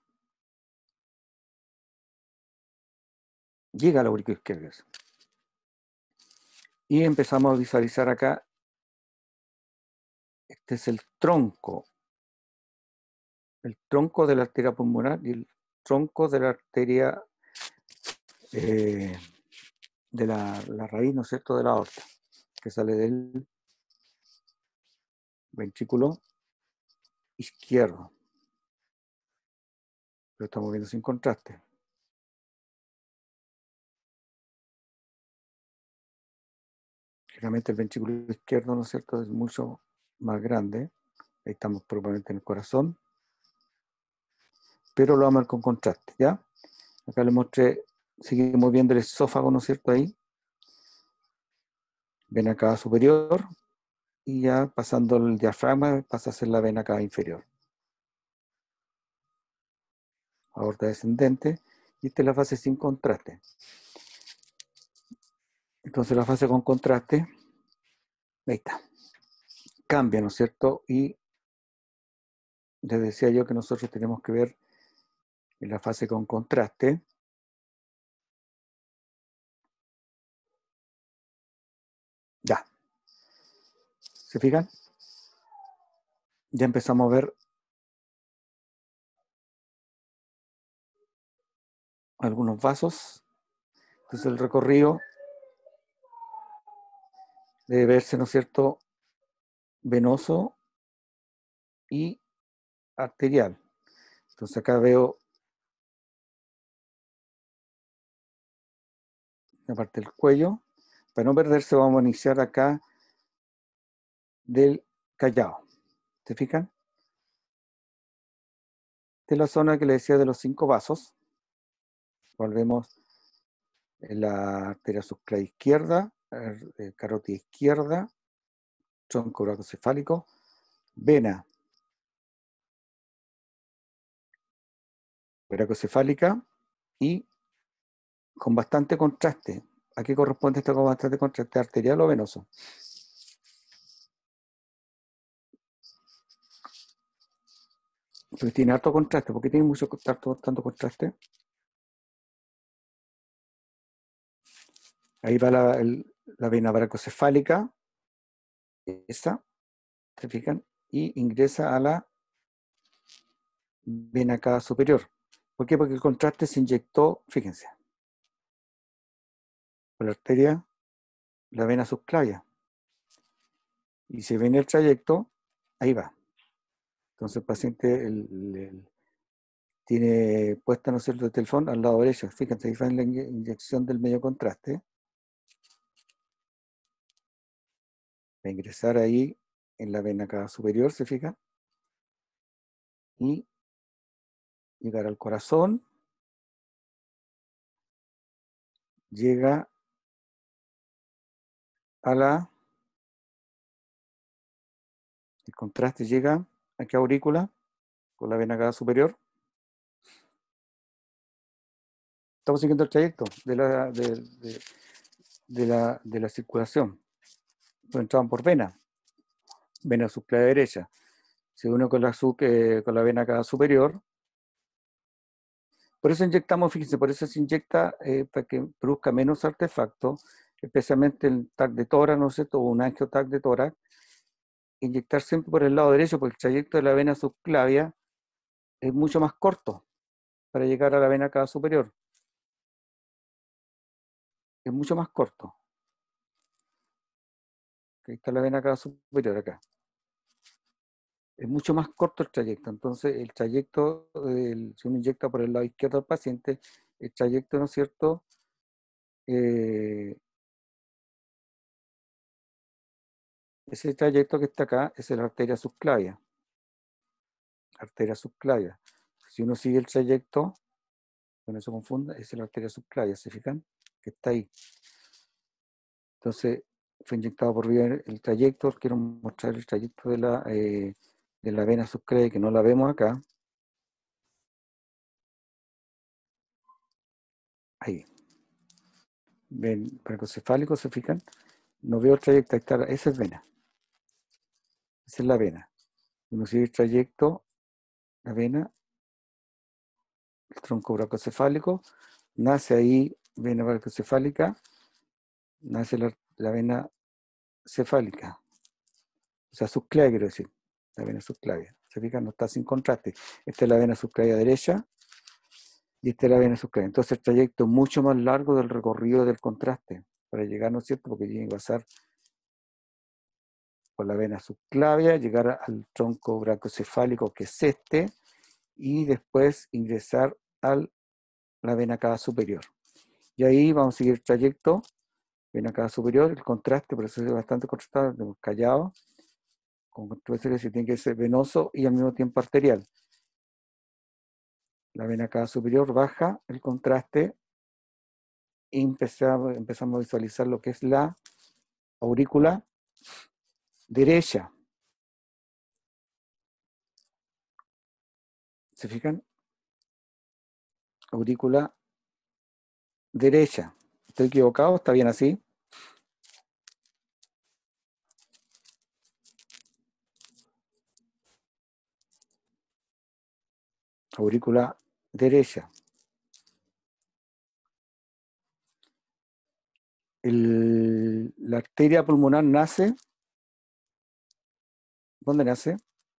Llega a la aurícula izquierda. Y empezamos a visualizar acá. Este es el tronco de la arteria pulmonar y el tronco de la arteria de la raíz, ¿no es cierto?, de la aorta, que sale del ventrículo izquierdo. Lo estamos viendo sin contraste. Generalmente el ventrículo izquierdo, ¿no es cierto?, es mucho más grande. Ahí estamos probablemente en el corazón. Pero lo vamos a ver con contraste, ¿ya? Acá les mostré, seguimos viendo el esófago, ¿no es cierto?, ahí. Vena cava superior. Y ya pasando el diafragma pasa a ser la vena cava inferior. Aorta descendente. Y esta es la fase sin contraste. Entonces la fase con contraste, ahí está. Cambia, ¿no es cierto? Y les decía yo que nosotros tenemos que ver en la fase con contraste. Ya. ¿Se fijan? Ya empezamos a ver algunos vasos. Entonces el recorrido debe verse, ¿no es cierto?, venoso y arterial. Entonces acá veo la parte del cuello. Para no perderse vamos a iniciar acá del callado. ¿Se fijan? Esta es la zona que les decía de los 5 vasos. Volvemos en la arteria subclavia izquierda, carótida izquierda, tronco brachocefálico, vena brachocefálica y con bastante contraste. ¿A qué corresponde esto con bastante contraste? ¿Arterial o venoso? Pues tiene harto contraste. ¿Por qué tiene tanto contraste? Ahí va la vena brachocefálica, esa, ¿se fijan? Y ingresa a la vena cava superior. ¿Por qué? Porque el contraste se inyectó, fíjense, por la arteria, la vena subclavia. Y si ven el trayecto, ahí va. Entonces el paciente tiene puesta, ¿no es cierto?, el teléfono al lado derecho. Fíjense, ahí fue la inyección del medio contraste. Va a ingresar ahí en la vena cava superior, ¿se fijan? Y llegar al corazón. Llega a el contraste llega a qué aurícula, con la vena cava superior. Estamos siguiendo el trayecto de la circulación. Pues entraban por vena subclavia derecha. Se une con con la vena cava superior. Por eso inyectamos, fíjense, por eso se inyecta para que produzca menos artefactos, especialmente el TAC de tórax, ¿no es cierto?, o un angio-TAC de tórax. Inyectar siempre por el lado derecho, porque el trayecto de la vena subclavia es mucho más corto para llegar a la vena cava superior. Es mucho más corto. Ahí está la vena cava superior acá. Es mucho más corto el trayecto. Entonces, el trayecto, si uno inyecta por el lado izquierdo del paciente, el trayecto, ¿no es cierto?, ese trayecto que está acá es la arteria subclavia. Arteria subclavia. Si uno sigue el trayecto, que no se confunda, es la arteria subclavia, ¿se fijan? Que está ahí. Entonces, fue inyectado por vía el trayecto. Quiero mostrar el trayecto de la vena subclavia, que no la vemos acá. Ahí. Ven, brachiocefálico, ¿se fijan? No veo el trayecto, ahí está, esa es vena. Esa es la vena. Uno sigue el trayecto, la vena, el tronco brachiocefálico, nace ahí vena brachiocefálica, nace la vena cefálica. O sea, subclavia, quiero decir. La vena subclavia. ¿Se fijan? No está sin contraste. Esta es la vena subclavia derecha y esta es la vena subclavia. Entonces el trayecto es mucho más largo del recorrido del contraste para llegar, ¿no es cierto? Porque tiene que pasar por la vena subclavia, llegar al tronco brachiocefálico, que es este, y después ingresar a la vena cava superior. Y ahí vamos a seguir el trayecto, vena cava superior, el contraste, por eso es bastante contrastado, callado, con contraste que tiene que ser venoso y al mismo tiempo arterial. La vena cava superior baja el contraste y empezamos a visualizar lo que es la aurícula derecha. ¿Se fijan? Aurícula derecha. ¿Estoy equivocado? ¿Está bien así? Aurícula derecha. La arteria pulmonar nace. ¿Dónde nace?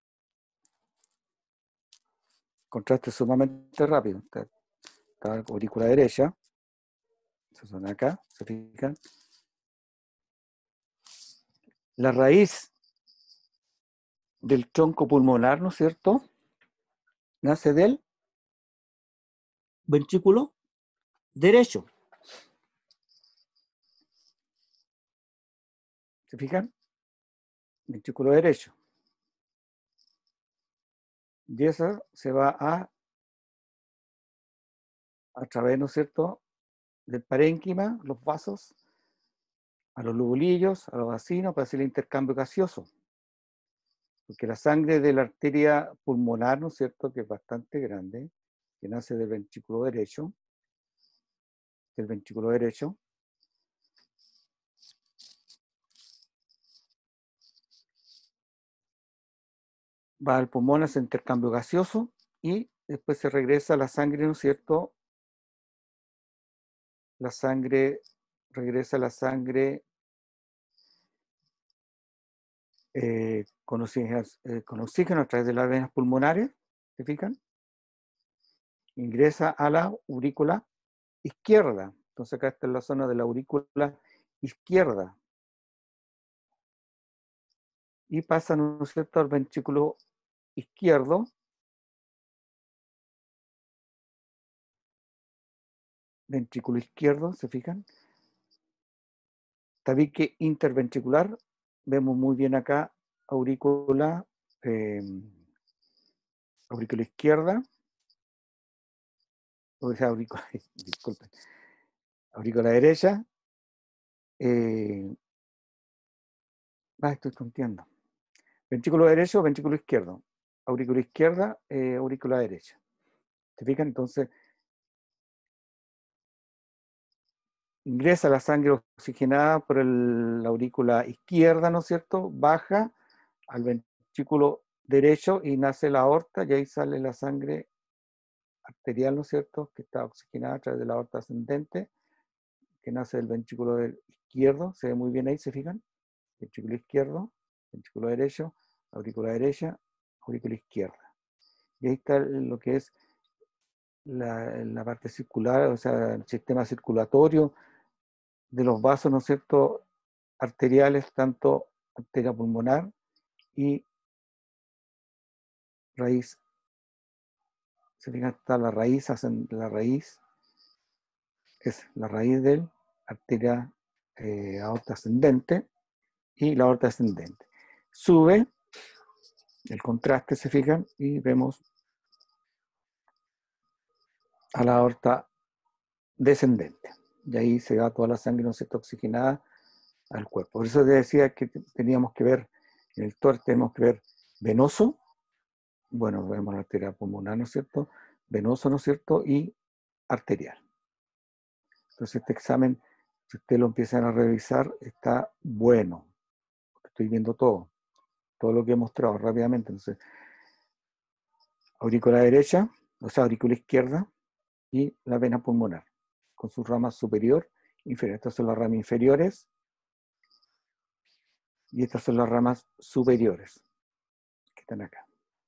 Contraste sumamente rápido. Está la aurícula derecha. Se son acá, ¿se fijan? La raíz del tronco pulmonar, ¿no es cierto?, nace del ventrículo derecho. ¿Se fijan? Ventrículo derecho. Y eso se va a través, ¿no es cierto?, del parénquima, los vasos, a los lobulillos, a los vacinos, para hacer el intercambio gaseoso. Porque la sangre de la arteria pulmonar, ¿no es cierto?, que es bastante grande, que nace del ventrículo derecho, va al pulmón, hace intercambio gaseoso y después se regresa la sangre, ¿no es cierto? La sangre, regresa la sangre con oxígeno a través de las venas pulmonares, ¿se fijan? Ingresa a la aurícula izquierda. Entonces acá está en la zona de la aurícula izquierda. Y pasa, ¿no es cierto?, al ventrículo izquierdo, ventrículo izquierdo, ¿se fijan? Tabique interventricular, vemos muy bien acá, aurícula, aurícula izquierda, o sea, aurícula, disculpen, aurícula derecha, estoy tonteando. Ventrículo derecho, ventrículo izquierdo, aurícula izquierda, aurícula derecha. ¿Se fijan? Entonces, ingresa la sangre oxigenada por la aurícula izquierda, ¿no es cierto? Baja al ventrículo derecho y nace la aorta y ahí sale la sangre arterial, ¿no es cierto? Que está oxigenada a través de la aorta ascendente, que nace del ventrículo izquierdo, se ve muy bien ahí, ¿se fijan? Ventrículo izquierdo, ventrículo derecho, aurícula derecha, aurícula izquierda. Y ahí está lo que es la parte circular, o sea, el sistema circulatorio de los vasos, ¿no es cierto?, arteriales, tanto arteria pulmonar y raíz. Se fijan, está la raíz, la raíz es la raíz del arteria aorta ascendente y la aorta ascendente. Sube el contraste, se fijan, y vemos a la aorta descendente. Y ahí se va toda la sangre, ¿no es cierto?, oxigenada al cuerpo. Por eso te decía que teníamos que ver, en el tórax tenemos que ver venoso, bueno, vemos la arteria pulmonar, ¿no es cierto?, venoso, ¿no es cierto?, y arterial. Entonces este examen, si ustedes lo empiezan a revisar, está bueno. Estoy viendo todo lo que he mostrado rápidamente. Entonces, aurícula derecha, o sea, aurícula izquierda, y la vena pulmonar, con sus ramas superior e inferior. Estas son las ramas inferiores, y estas son las ramas superiores, que están acá.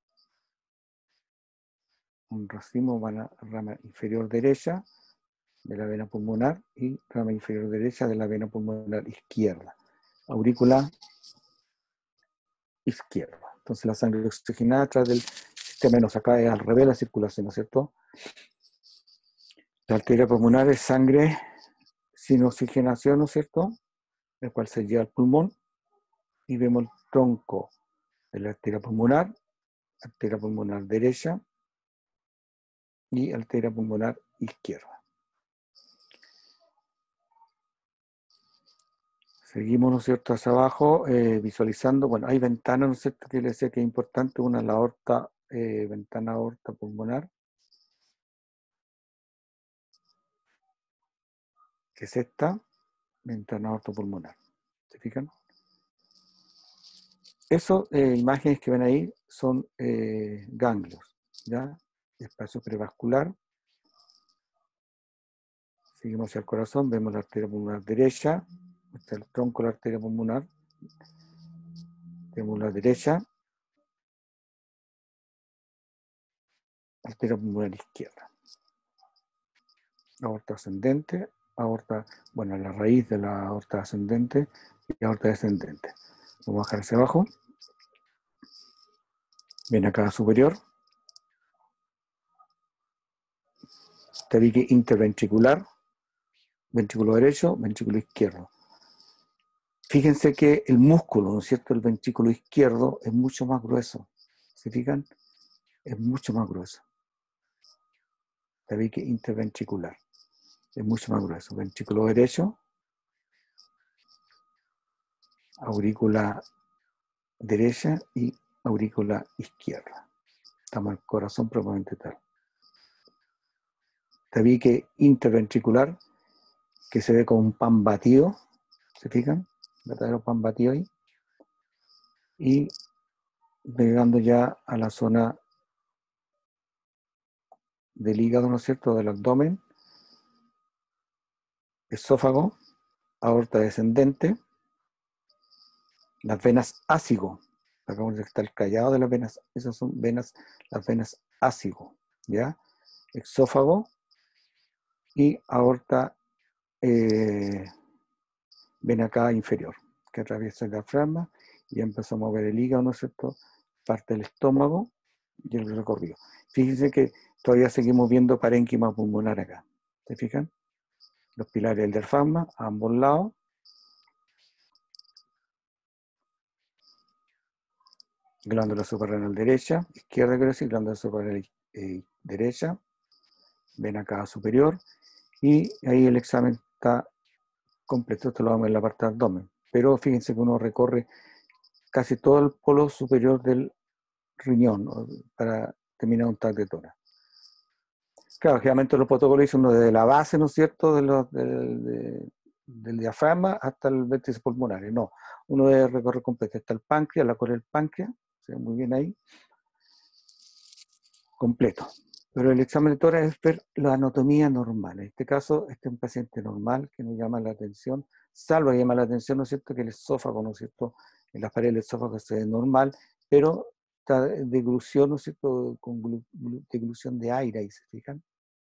Un racimo va a la rama inferior derecha de la vena pulmonar y rama inferior derecha de la vena pulmonar izquierda. Aurícula izquierda. Entonces la sangre oxigenada a través del sistema venoso. Acá es al revés la circulación, ¿no es cierto? La arteria pulmonar es sangre sin oxigenación, ¿no es cierto?, el cual se lleva al pulmón, y vemos el tronco de la arteria pulmonar derecha y arteria pulmonar izquierda. Seguimos, ¿no es cierto?, hacia abajo, visualizando, bueno, hay ventanas, ¿no es cierto?, que les decía que es importante, una es la aorta, ventana aorta pulmonar, que es esta, ventana aorta pulmonar. ¿Se fijan? Esas imágenes que ven ahí son ganglios, ¿ya? Espacio prevascular. Seguimos hacia el corazón, vemos la arteria pulmonar derecha, está el tronco de la arteria pulmonar, vemos la derecha, arteria pulmonar izquierda. Aorta ascendente, aorta, bueno, la raíz de la aorta ascendente y aorta descendente. Vamos a bajar hacia abajo. Viene acá superior. Tabique interventricular, ventrículo derecho, ventrículo izquierdo. Fíjense que el músculo, ¿no es cierto?, el ventrículo izquierdo es mucho más grueso. ¿Se fijan? Es mucho más grueso. Tabique interventricular. Es mucho más grueso. Ventrículo derecho, aurícula derecha y aurícula izquierda. Estamos en el corazón propiamente tal. Tabique interventricular, que se ve como un pan batido. ¿Se fijan? Verdadero pan batido ahí. Y llegando ya a la zona del hígado, ¿no es cierto?, del abdomen, esófago, aorta descendente, las venas ácigo, acá donde está el callado de las venas, esas son venas, las venas ácigo, ¿ya? Exófago y aorta, vena acá inferior, que atraviesa el diafragma, y empezamos a ver el hígado, ¿no es cierto?, parte del estómago, y el recorrido. Fíjense que todavía seguimos viendo parénquima pulmonar acá. ¿Se fijan? Los pilares del diafragma a ambos lados. Glándula suprarrenal derecha, izquierda, quiero decir, glándula suprarrenal derecha, vena cava superior, y ahí el examen está completo. Esto lo vamos en la parte del abdomen. Pero fíjense que uno recorre casi todo el polo superior del riñón para terminar un TAC de tórax. Claro, generalmente los protocolos dicen uno desde la base, ¿no es cierto?, del diafragma hasta el vértice pulmonar. No, uno debe recorrer completo. Está el páncreas, la cola del páncreas, se ve muy bien ahí, completo. Pero el examen de tórax es ver la anatomía normal. En este caso, este es un paciente normal que nos llama la atención, salvo que llama la atención, ¿no es cierto?, que el esófago, ¿no es cierto?, en las paredes del esófago se ve normal, pero está deglución, ¿no es cierto?, con deglución de aire, ahí se fijan.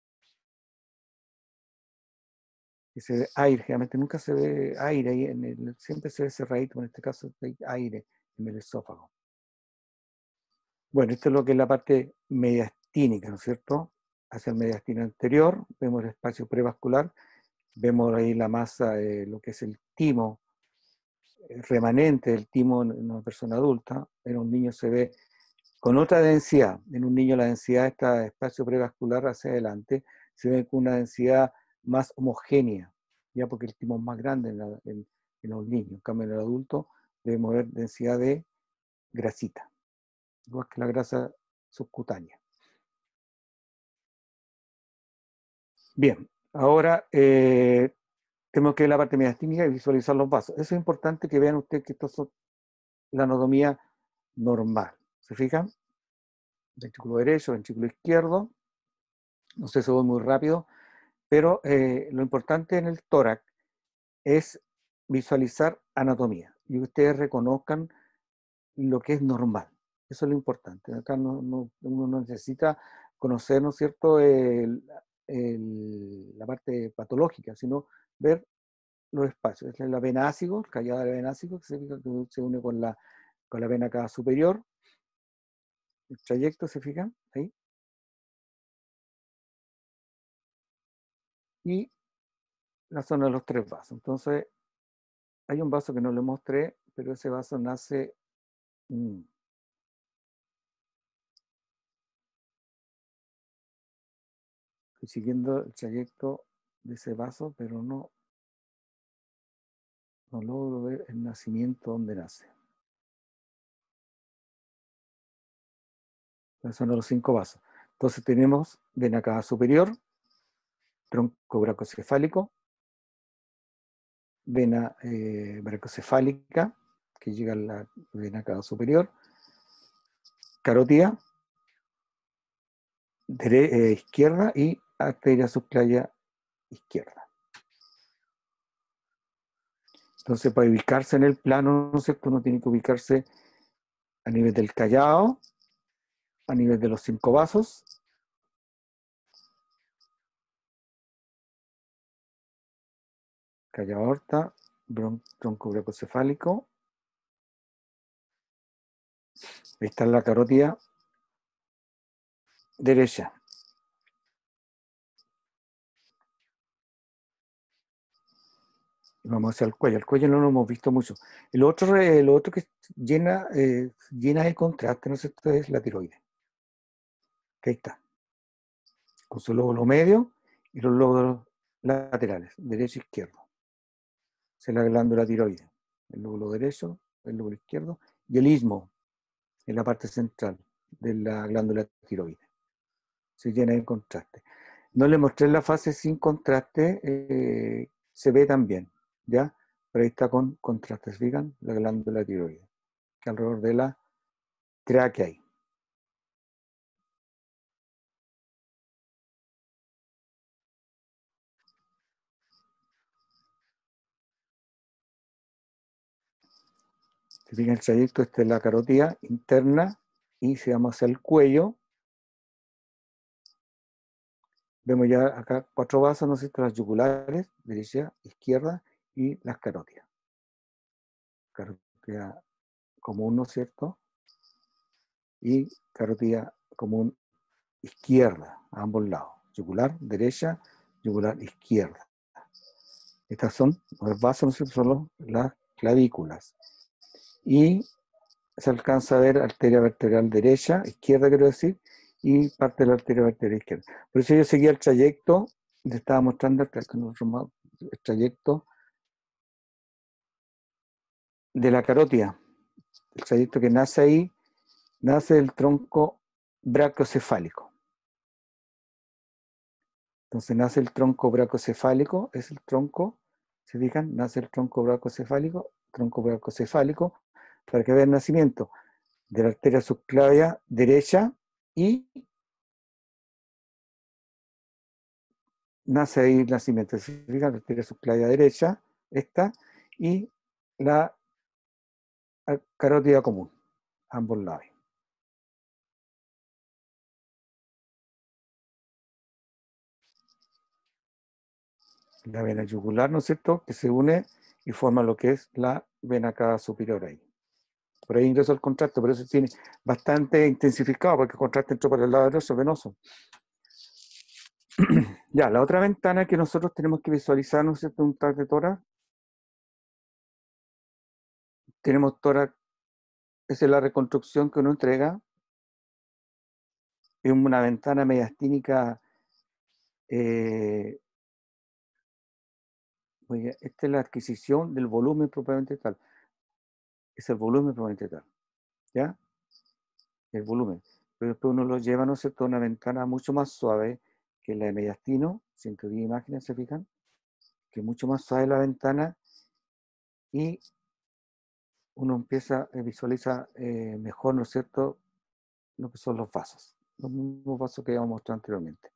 Que se ve aire, generalmente nunca se ve aire, ahí siempre se ve cerradito, en este caso hay aire en el esófago. Bueno, esto es lo que es la parte mediastínica, ¿no es cierto? Hacia el mediastino anterior, vemos el espacio prevascular, vemos ahí la masa, lo que es el timo, remanente del timo en una persona adulta. En un niño se ve con otra densidad. En un niño la densidad de este espacio prevascular hacia adelante se ve con una densidad más homogénea, ya porque el timo es más grande en los niños. En cambio, en el adulto debemos ver densidad de grasita, igual que la grasa subcutánea. Bien, ahora tenemos que ver la parte mediastínica y visualizar los vasos. Eso es importante que vean ustedes que esto son la anatomía normal. ¿Se fijan? Ventrículo derecho, ventrículo izquierdo. No sé si voy muy rápido, pero lo importante en el tórax es visualizar anatomía y que ustedes reconozcan lo que es normal. Eso es lo importante. Acá uno no necesita conocer, ¿no es cierto?, la parte patológica, sino ver los espacios. Esta es la vena ácido, callada de la vena ácido, que se une con la vena cava superior. El trayecto, ¿se fijan? Ahí. Y la zona de los tres vasos. Entonces, hay un vaso que no le mostré, pero ese vaso nace estoy siguiendo el trayecto de ese vaso, pero no logro ver el nacimiento donde nace. Esos son los 5 vasos. Entonces tenemos vena cava superior, tronco bracocefálico, vena bracocefálica, que llega a la vena cava superior, carótida, izquierda, y arteria subclavia izquierda. Entonces, para ubicarse en el plano, ¿no es cierto?, uno tiene que ubicarse a nivel del callado, a nivel de los 5 vasos, callado aorta, tronco bracocefálico. Ahí está la carótida derecha. Vamos hacia el cuello. El cuello no lo hemos visto mucho. Lo otro que llena de contraste, ¿no es cierto?, es la tiroides. Que ahí está. Con su lóbulo medio y los lóbulos laterales, derecho e izquierdo. Esa es la glándula tiroides. El lóbulo derecho, el lóbulo izquierdo y el istmo en la parte central de la glándula tiroides. Se llena de contraste. No le mostré la fase sin contraste, se ve también, ¿ya? Pero ahí está con contraste, ¿se fijan? La glándula tiroides, que alrededor de la tráquea hay. Se fijan el trayecto, esta es la carótida interna y si vamos hacia el cuello, vemos ya acá 4 vasos, ¿no es cierto?, las yugulares, derecha, izquierda, y las carótidas. Carótida común, ¿no es cierto?, y carótida común izquierda, a ambos lados. Yugular derecha, yugular izquierda. Estas son las bases, ¿no es cierto? Son las clavículas. Y se alcanza a ver arteria vertebral derecha, izquierda quiero decir, y parte de la arteria vertebral izquierda. Por eso yo seguía el trayecto, le estaba mostrando el trayecto de la carótida. El trayecto que nace ahí, nace del tronco brachiocefálico. Entonces nace el tronco brachiocefálico, es el tronco, ¿se fijan? Nace el tronco brachiocefálico, para que vea el nacimiento de la arteria subclavia derecha y nace ahí el nacimiento. ¿Se fijan? La arteria subclavia derecha, esta, y la carótida común, ambos lados. La vena yugular, ¿no es cierto?, que se une y forma lo que es la vena cava superior ahí. Por ahí ingreso el contraste, por eso tiene bastante intensificado, porque el contraste entró por el lado derecho venoso. Ya, la otra ventana que nosotros tenemos que visualizar, ¿no es cierto?, un TAC de tórax. Tenemos tórax, esa es la reconstrucción que uno entrega. Es una ventana mediastínica. Esta es la adquisición del volumen propiamente tal. Es el volumen propiamente tal. ¿Ya? El volumen. Pero después uno lo lleva, ¿no es cierto?, a una ventana mucho más suave que la de mediastino. 110 imágenes, ¿se fijan? Que es mucho más suave la ventana y uno empieza a visualizar mejor, ¿no es cierto?, lo que son los vasos. Los mismos vasos que habíamos mostrado anteriormente.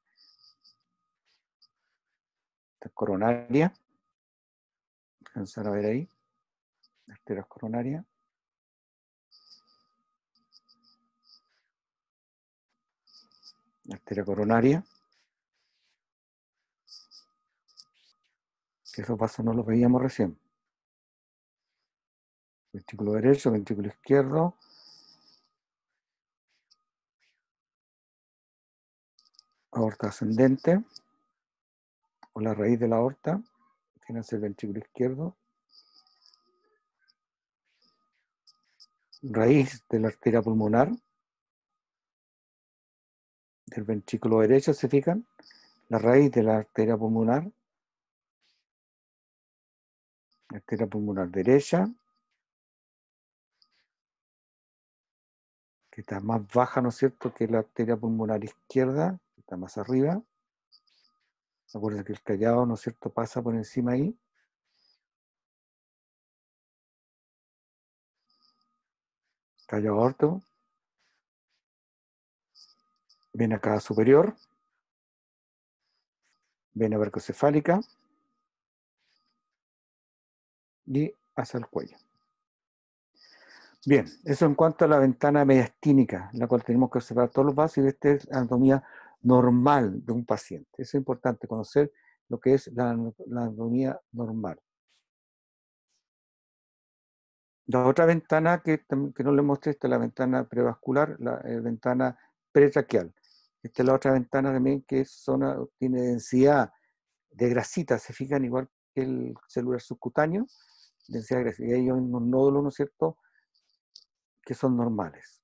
Esta es coronaria. Alcanzar a ver ahí. Arterias coronarias. Arteria coronaria. Que esos vasos no los veíamos recién. Ventrículo derecho, ventrículo izquierdo. Aorta ascendente. O la raíz de la aorta. Tiene que ser el ventrículo izquierdo. Raíz de la arteria pulmonar. Del ventrículo derecho, ¿se fijan? La raíz de la arteria pulmonar. Arteria pulmonar derecha. Que está más baja, ¿no es cierto?, que la arteria pulmonar izquierda, que está más arriba. Acuérdense que el callado, ¿no es cierto?, pasa por encima ahí. Callado aorto. Vena cava superior. Vena brachiocefálica. Y hacia el cuello. Bien, eso en cuanto a la ventana mediastínica, en la cual tenemos que observar todos los vasos, y esta es la anatomía normal de un paciente. Eso es importante, conocer lo que es la anatomía normal. La otra ventana que no le mostré, esta es la ventana prevascular, la ventana pretraqueal. Esta es la otra ventana también que tiene densidad de grasita, se fijan, igual que el celular subcutáneo, densidad de grasita. Y hay unos nódulos, ¿no es cierto?, que son normales.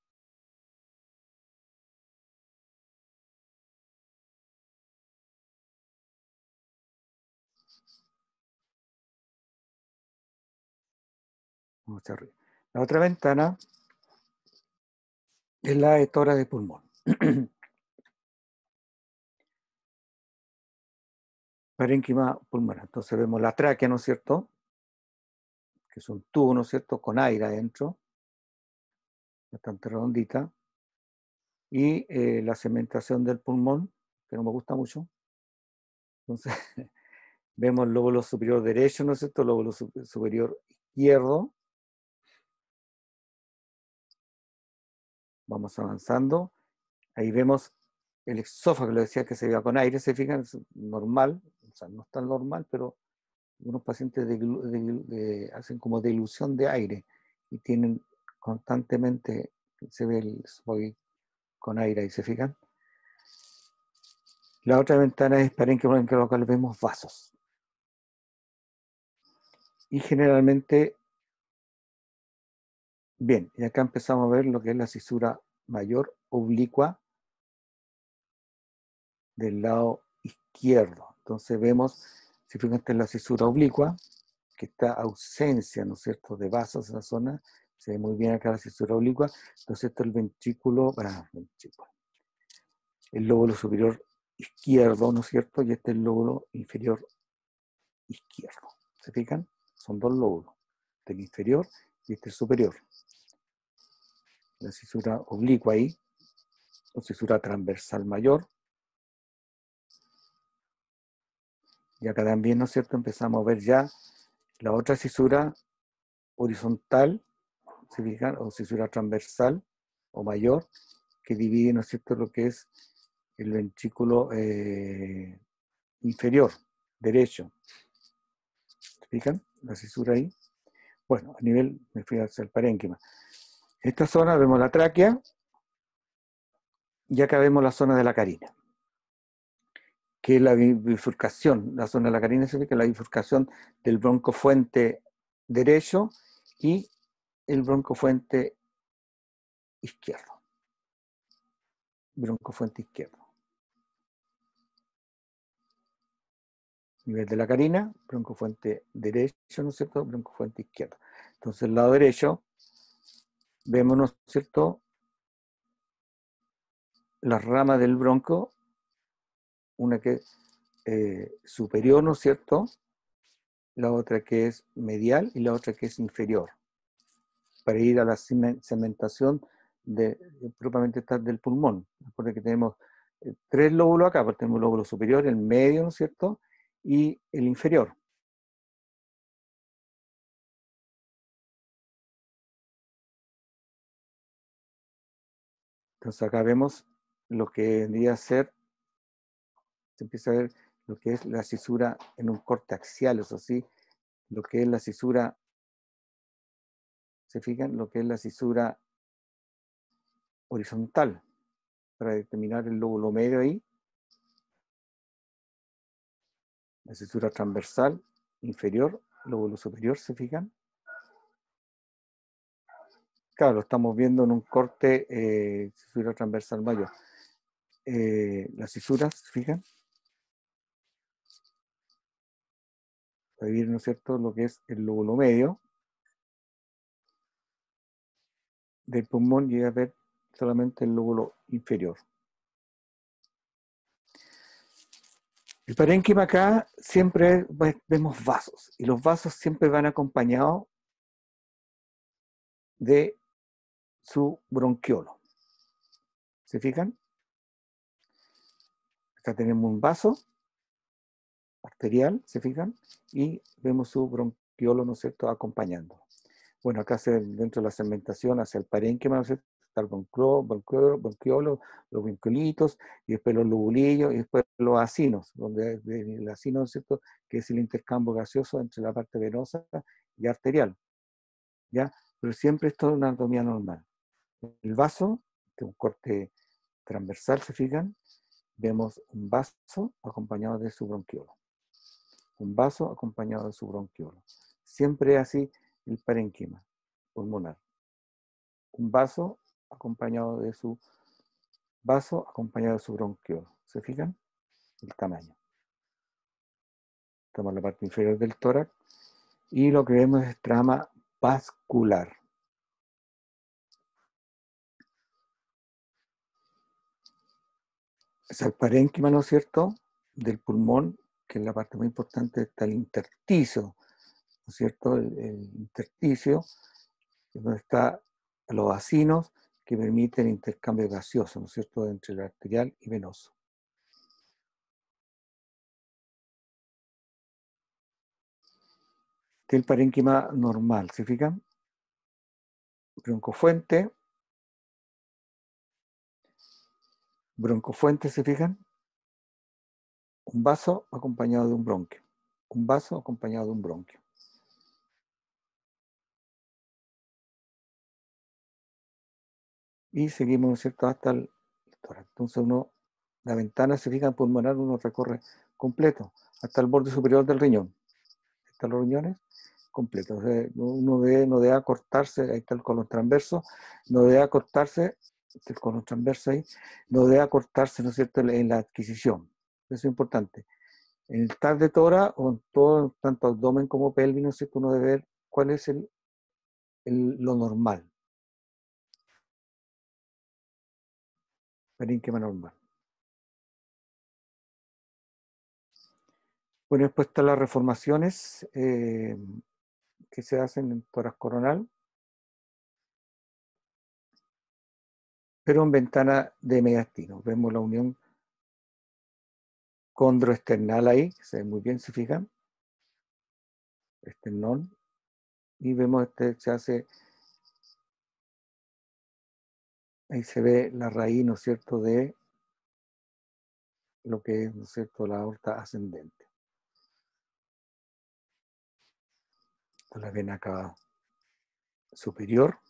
Vamos hacia arriba. La otra ventana es la de tórax de pulmón. Parénquima pulmonar. Entonces vemos la tráquea, ¿no es cierto?, que es un tubo, ¿no es cierto?, con aire adentro, bastante redondita, y la cementación del pulmón, que no me gusta mucho. Entonces vemos el lóbulo superior derecho, ¿no es cierto?, el lóbulo superior izquierdo. Vamos avanzando. Ahí vemos el exófago, le decía que se veía con aire, se fijan, es normal, o sea, no es tan normal, pero algunos pacientes hacen como dilución de aire y tienen constantemente, se ve el esófago con aire ahí, ¿se fijan? La otra ventana es parénquima, en la cual vemos vasos. Y generalmente, bien, y acá empezamos a ver lo que es la cisura mayor oblicua del lado izquierdo. Entonces vemos, si fijan, esta es la cisura oblicua, que está ausencia, ¿no es cierto?, de vasos en la zona. Se ve muy bien acá la cisura oblicua. Entonces esto es el ventrículo, el lóbulo superior izquierdo, ¿no es cierto? Y este es el lóbulo inferior izquierdo. ¿Se fijan? Son dos lóbulos, este el inferior y este el superior. La cisura oblicua ahí, o cisura transversal mayor. Y acá también, ¿no es cierto?, empezamos a ver ya la otra cisura horizontal, ¿se fijan? O cisura transversal o mayor, que divide, ¿no es cierto?, lo que es el ventrículo inferior, derecho. ¿Se fijan? La cisura ahí. Bueno, a nivel, me fui hacia el parénquima. En esta zona vemos la tráquea y acá vemos la zona de la carina, que es la bifurcación. La zona de la carina significa la bifurcación del broncofuente derecho y el broncofuente izquierdo. Broncofuente izquierdo. Nivel de la carina, broncofuente derecho, ¿no es cierto? Broncofuente izquierdo. Entonces, el lado derecho, vemos, ¿no es cierto?, las ramas del bronco, una que es superior, ¿no es cierto?, la otra que es medial y la otra que es inferior, para ir a la cementación propiamente tal del pulmón. Recuerden que tenemos tres lóbulos acá, porque tenemos el lóbulo superior, el medio, ¿no es cierto?, y el inferior. Entonces acá vemos lo que vendría a ser, se empieza a ver lo que es la cisura en un corte axial, eso sí, lo que es la cisura, ¿se fijan? Lo que es la cisura horizontal, para determinar el lóbulo medio ahí, la cisura transversal, inferior, lóbulo superior, ¿se fijan? Claro, lo estamos viendo en un corte cisura transversal mayor. Las cisuras, ¿se fijan? Para ver, ¿no es cierto?, lo que es el lóbulo medio del pulmón, llega a ver solamente el lóbulo inferior. El parénquima acá siempre vemos vasos, y los vasos siempre van acompañados de su bronquiolo. ¿Se fijan? Acá tenemos un vaso arterial, ¿se fijan? Y vemos su bronquiolo, ¿no es cierto?, acompañando. Bueno, acá dentro de la segmentación hacia el parénquima, ¿no es cierto?, está el bronquiolo, los bronquiolitos, y después los lobulillos, y después los acinos, donde el acino, ¿no es cierto?, que es el intercambio gaseoso entre la parte venosa y arterial, ¿ya? Pero siempre esto es una anatomía normal. El vaso, que es un corte transversal, ¿se fijan? Vemos un vaso acompañado de su bronquiolo. Un vaso acompañado de su bronquiolo. Siempre así el parénquima pulmonar. Un vaso acompañado de su bronquiolo. ¿Se fijan? El tamaño. Estamos en la parte inferior del tórax y lo que vemos es trama vascular. Es el parénquima, ¿no es cierto?, del pulmón, que es la parte muy importante, está el intersticio, ¿no es cierto? El intersticio, donde está los vacinos que permiten el intercambio gaseoso, ¿no es cierto?, entre el arterial y venoso. Este es el parénquima normal, ¿se fijan? Broncofuente, ¿se fijan? Un vaso acompañado de un bronquio. Un vaso acompañado de un bronquio. Y seguimos, ¿no es cierto?, hasta tórax. Entonces la ventana, se fija, pulmonar, uno recorre completo, hasta el borde superior del riñón. Están los riñones completos. O sea, no debe acortarse, ahí está el colon transverso, no debe acortarse, el colon transverso ahí, no debe acortarse, ¿no es cierto?, en la adquisición. Eso es importante. En el TAC de tórax, o en todo, tanto abdomen como pelvis, ¿no es cierto?, uno debe ver cuál es lo normal. Parénquima normal. Bueno, después están las reformaciones que se hacen en tórax coronal, pero en ventana de mediastino. Vemos la unión condroesternal ahí, que se ve muy bien, si fijan, esternón, y vemos se hace, ahí se ve la raíz, ¿no es cierto?, de lo que es, ¿no es cierto?, la aorta ascendente. La vena cava superior,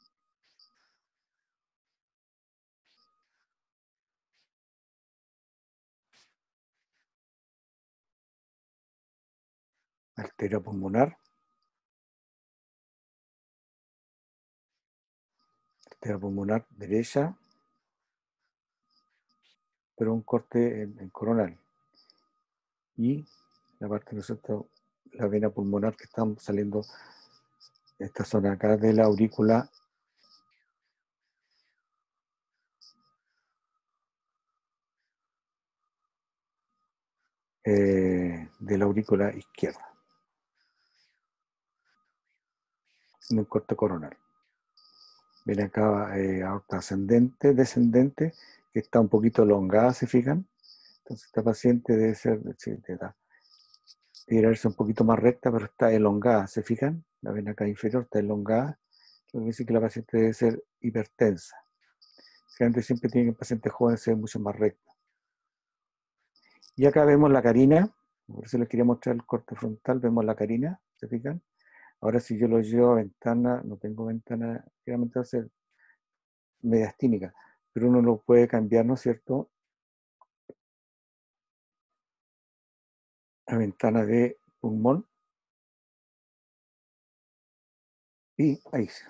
arteria pulmonar, derecha, pero un corte en coronal. Y la parte, ¿no es cierto?, la vena pulmonar que están saliendo esta zona acá de la aurícula izquierda, en un corte coronal. Ven acá aorta ascendente, descendente, que está un poquito elongada, ¿se fijan? Entonces esta paciente debe ser, debería verse un poquito más recta, pero está elongada, ¿se fijan? La vena acá inferior está elongada, lo que dice que la paciente debe ser hipertensa. Generalmente siempre tienen que pacientes jóvenes ser mucho más recta. Y acá vemos la carina, por eso les quería mostrar el corte frontal, vemos la carina, ¿se fijan? Ahora si yo lo llevo a ventana, no tengo ventana, generalmente va a ser mediastínica, pero uno lo puede cambiar, ¿no es cierto?, a ventana de pulmón, y ahí se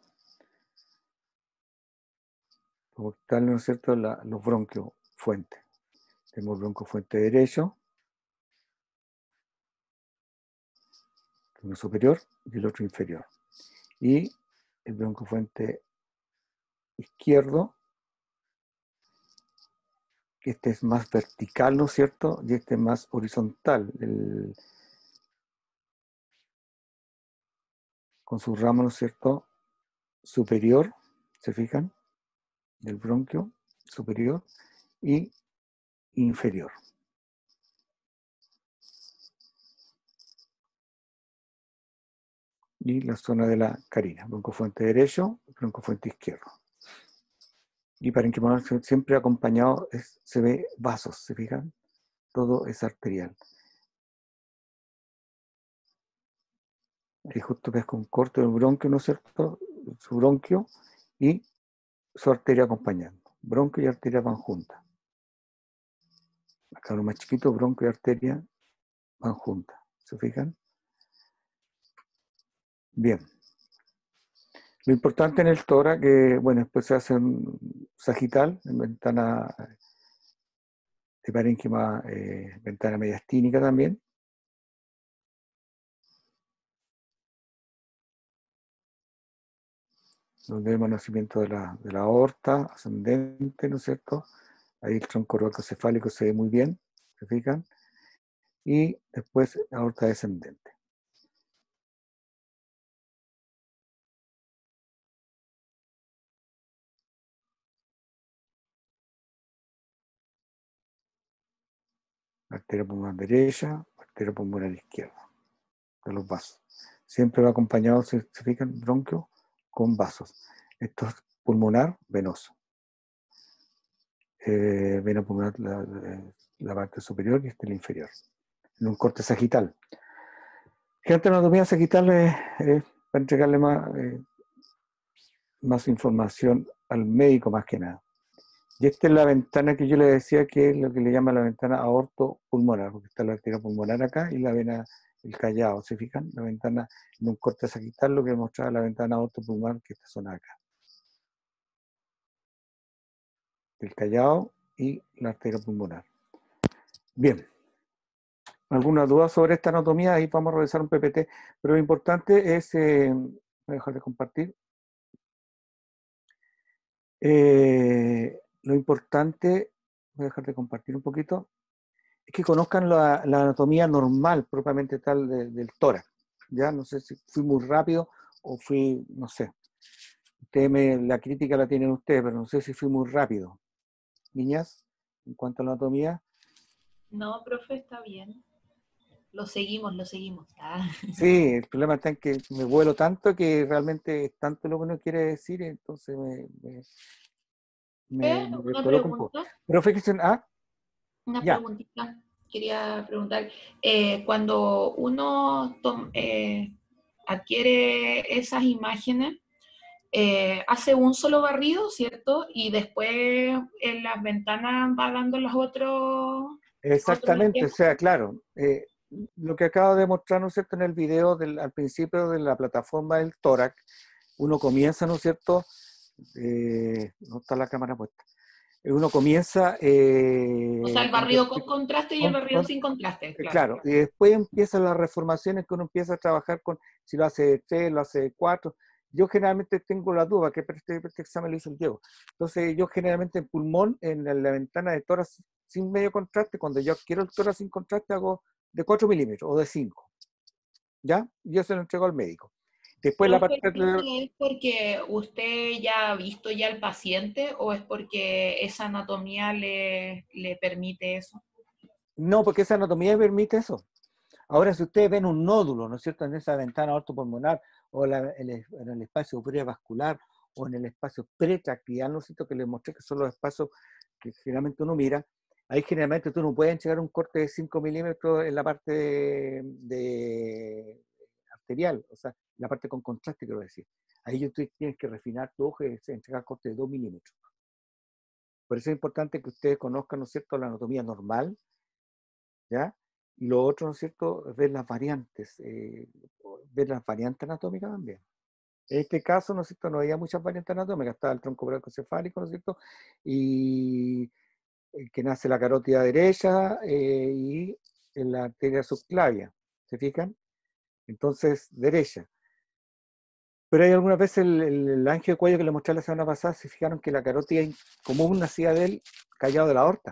tal, ¿no es cierto?, los bronquios fuente. Tenemos el bronquio fuente derecho, uno superior y el otro inferior. Y el bronquio fuente izquierdo, que este es más vertical, ¿no es cierto?, y este es más horizontal, con su ramo, ¿no es cierto?, superior, ¿se fijan?, del bronquio superior y inferior. Y la zona de la carina, broncofuente derecho, broncofuente izquierdo. Y parénquima siempre acompañado, se ve vasos, ¿se fijan? Todo es arterial. Ahí justo ves con corte del bronquio, ¿no es cierto?, su bronquio y su arteria acompañando. Bronquio y arteria van juntas. Acá lo más chiquito, bronquio y arteria van juntas. ¿Se fijan? Bien. Lo importante en el tórax, que bueno, después se hace un sagital, en ventana de parénquima, ventana mediastínica también. Donde vemos el nacimiento de la aorta ascendente, ¿no es cierto? Ahí el tronco cefálico se ve muy bien, ¿se fijan? Y después la aorta descendente. Arteria pulmonar derecha, arteria pulmonar izquierda, de los vasos. Siempre va acompañado, ¿se fijan? Bronquio con vasos. Esto es pulmonar venoso. Vena pulmonar la parte superior y esta la inferior. En un corte sagital. Gente, la anatomía sagital es para entregarle más información al médico más que nada. Y esta es la ventana que yo le decía que es lo que le llama la ventana aortopulmonar, porque está la arteria pulmonar acá y la vena, el callado, ¿se fijan? La ventana en un corte sagital, lo que mostraba la ventana aortopulmonar, que esta zona acá. El callado y la arteria pulmonar. Bien. ¿Alguna duda sobre esta anatomía? Ahí vamos a realizar un PPT. Pero lo importante es, voy a dejar de compartir. Lo importante, voy a dejar de compartir un poquito, es que conozcan la anatomía normal, propiamente tal, del tórax. Ya no sé si fui muy rápido o fui, no sé. La crítica la tienen ustedes, pero no sé si fui muy rápido. Niñas, en cuanto a la anatomía. No, profe, está bien. Lo seguimos, lo seguimos. Ah. Sí, el problema está en que me vuelo tanto que realmente es tanto lo que uno quiere decir, entonces me Una descoloco un poco. pregunta, Pero fíjense, una ya, preguntita. Quería preguntar, cuando uno adquiere esas imágenes, hace un solo barrido, ¿cierto? Y después en las ventanas va dando los otros exactamente, o esquemas. sea, claro, lo que acabo de mostrar, ¿no es cierto?, en el video al principio de la plataforma del tórax, uno comienza, ¿no es cierto?, no está la cámara puesta, uno comienza O sea, el barrido con contraste y el con- barrido con- sin contraste, claro. claro, y después empiezan las reformaciones que uno empieza a trabajar con, si lo hace de 3, lo hace de 4. Yo generalmente tengo la duda, que este examen lo hizo el Diego. Entonces, yo generalmente en pulmón, en la ventana de tórax sin medio contraste, cuando yo quiero el tórax sin contraste, hago de 4 milímetros o de 5. ¿Ya? Yo se lo entrego al médico. Después la Profe, parte de... ¿es porque usted ya ha visto ya al paciente o es porque esa anatomía le permite eso? No, porque esa anatomía permite eso. Ahora, si ustedes ven un nódulo, ¿no es cierto?, en esa ventana ortopulmonar o en el espacio prevascular o en el espacio pretraquial, ¿no es cierto?, que les mostré que son los espacios que generalmente uno mira, ahí generalmente tú no puedes llegar a un corte de 5 milímetros en la parte de arterial, o sea, la parte con contraste, quiero decir. Ahí tú tienes que refinar tu ojo y entregar corte de 2 milímetros. Por eso es importante que ustedes conozcan, ¿no es cierto?, la anatomía normal, ¿ya? Y lo otro, ¿no es cierto?, es ver las variantes anatómicas también. En este caso, ¿no es cierto?, no había muchas variantes anatómicas, estaba el tronco brachiocefálico, ¿no es cierto?, y que nace la carótida derecha y en la arteria subclavia, ¿se fijan? Entonces, derecha. Pero hay algunas veces el angio de cuello que le mostré la semana pasada, se fijaron que la carótida común nacía del callado de la aorta.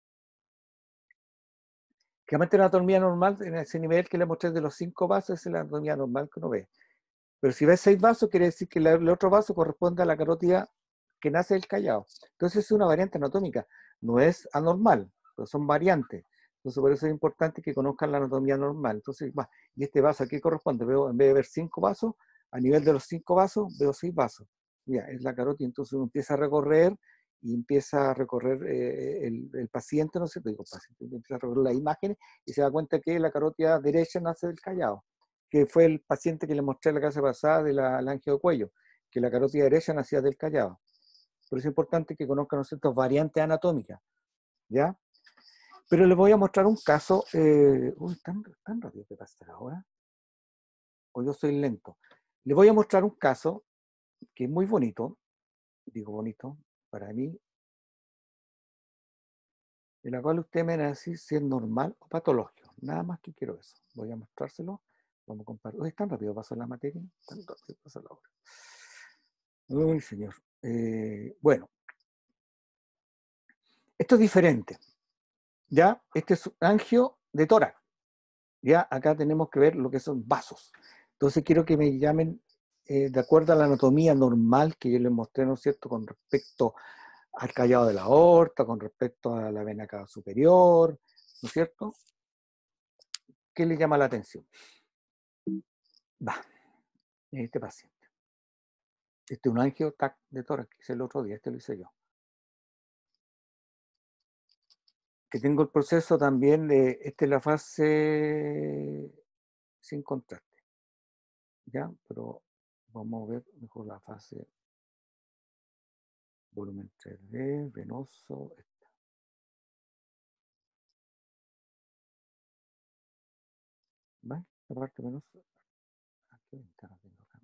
Realmente la anatomía normal, en ese nivel que le mostré de los 5 vasos, es la anatomía normal que uno ve. Pero si ves 6 vasos, quiere decir que el otro vaso corresponde a la carótida que nace del callado. Entonces es una variante anatómica, no es anormal, pero son variantes. Entonces por eso es importante que conozcan la anatomía normal. Entonces, ¿y este vaso a qué corresponde? Veo, en vez de ver 5 vasos, a nivel de los 5 vasos, veo 6 vasos. Ya, es la carótida, entonces uno empieza a recorrer y empieza a recorrer el paciente, no sé, digo paciente, empieza a recorrer las imágenes y se da cuenta que la carótida derecha nace del callado, que fue el paciente que le mostré la clase pasada de la angio de cuello, que la carótida derecha nacía del callado. Por eso es importante que conozcan, ¿no es cierto?, variantes anatómicas, ¿ya? Pero les voy a mostrar un caso, tan rápido que pasa ahora, o yo soy lento. Les voy a mostrar un caso que es muy bonito, digo bonito, para mí, en la cual usted me va a decir si es normal o patológico. Nada más que quiero eso. Voy a mostrárselo. Vamos a compartir. Oye, tan rápido pasa la materia, tan rápido pasa la hora. Uy, señor. Bueno, esto es diferente. ¿Ya? Este es angio de tórax. ¿Ya? Acá tenemos que ver lo que son vasos. Entonces quiero que me llamen de acuerdo a la anatomía normal que yo les mostré, ¿no es cierto?, con respecto al callado de la aorta, con respecto a la vena cava superior, ¿no es cierto? ¿Qué le llama la atención? Va, este paciente. Este es un angio de tórax que hice el otro día, este lo hice yo. Que tengo el proceso también de, esta es la fase sin contraste, ¿ya? Pero vamos a ver mejor la fase volumen 3D, venoso. ¿Vale? La parte venosa. Aquí ventana tengo acá.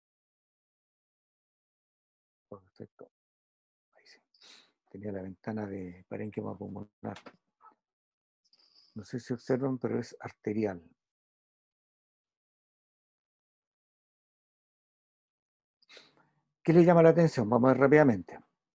Perfecto. Ahí sí. Tenía la ventana de parénquima pulmonar. No sé si observan, pero es arterial. ¿Qué le llama la atención? Vamos a ver rápidamente.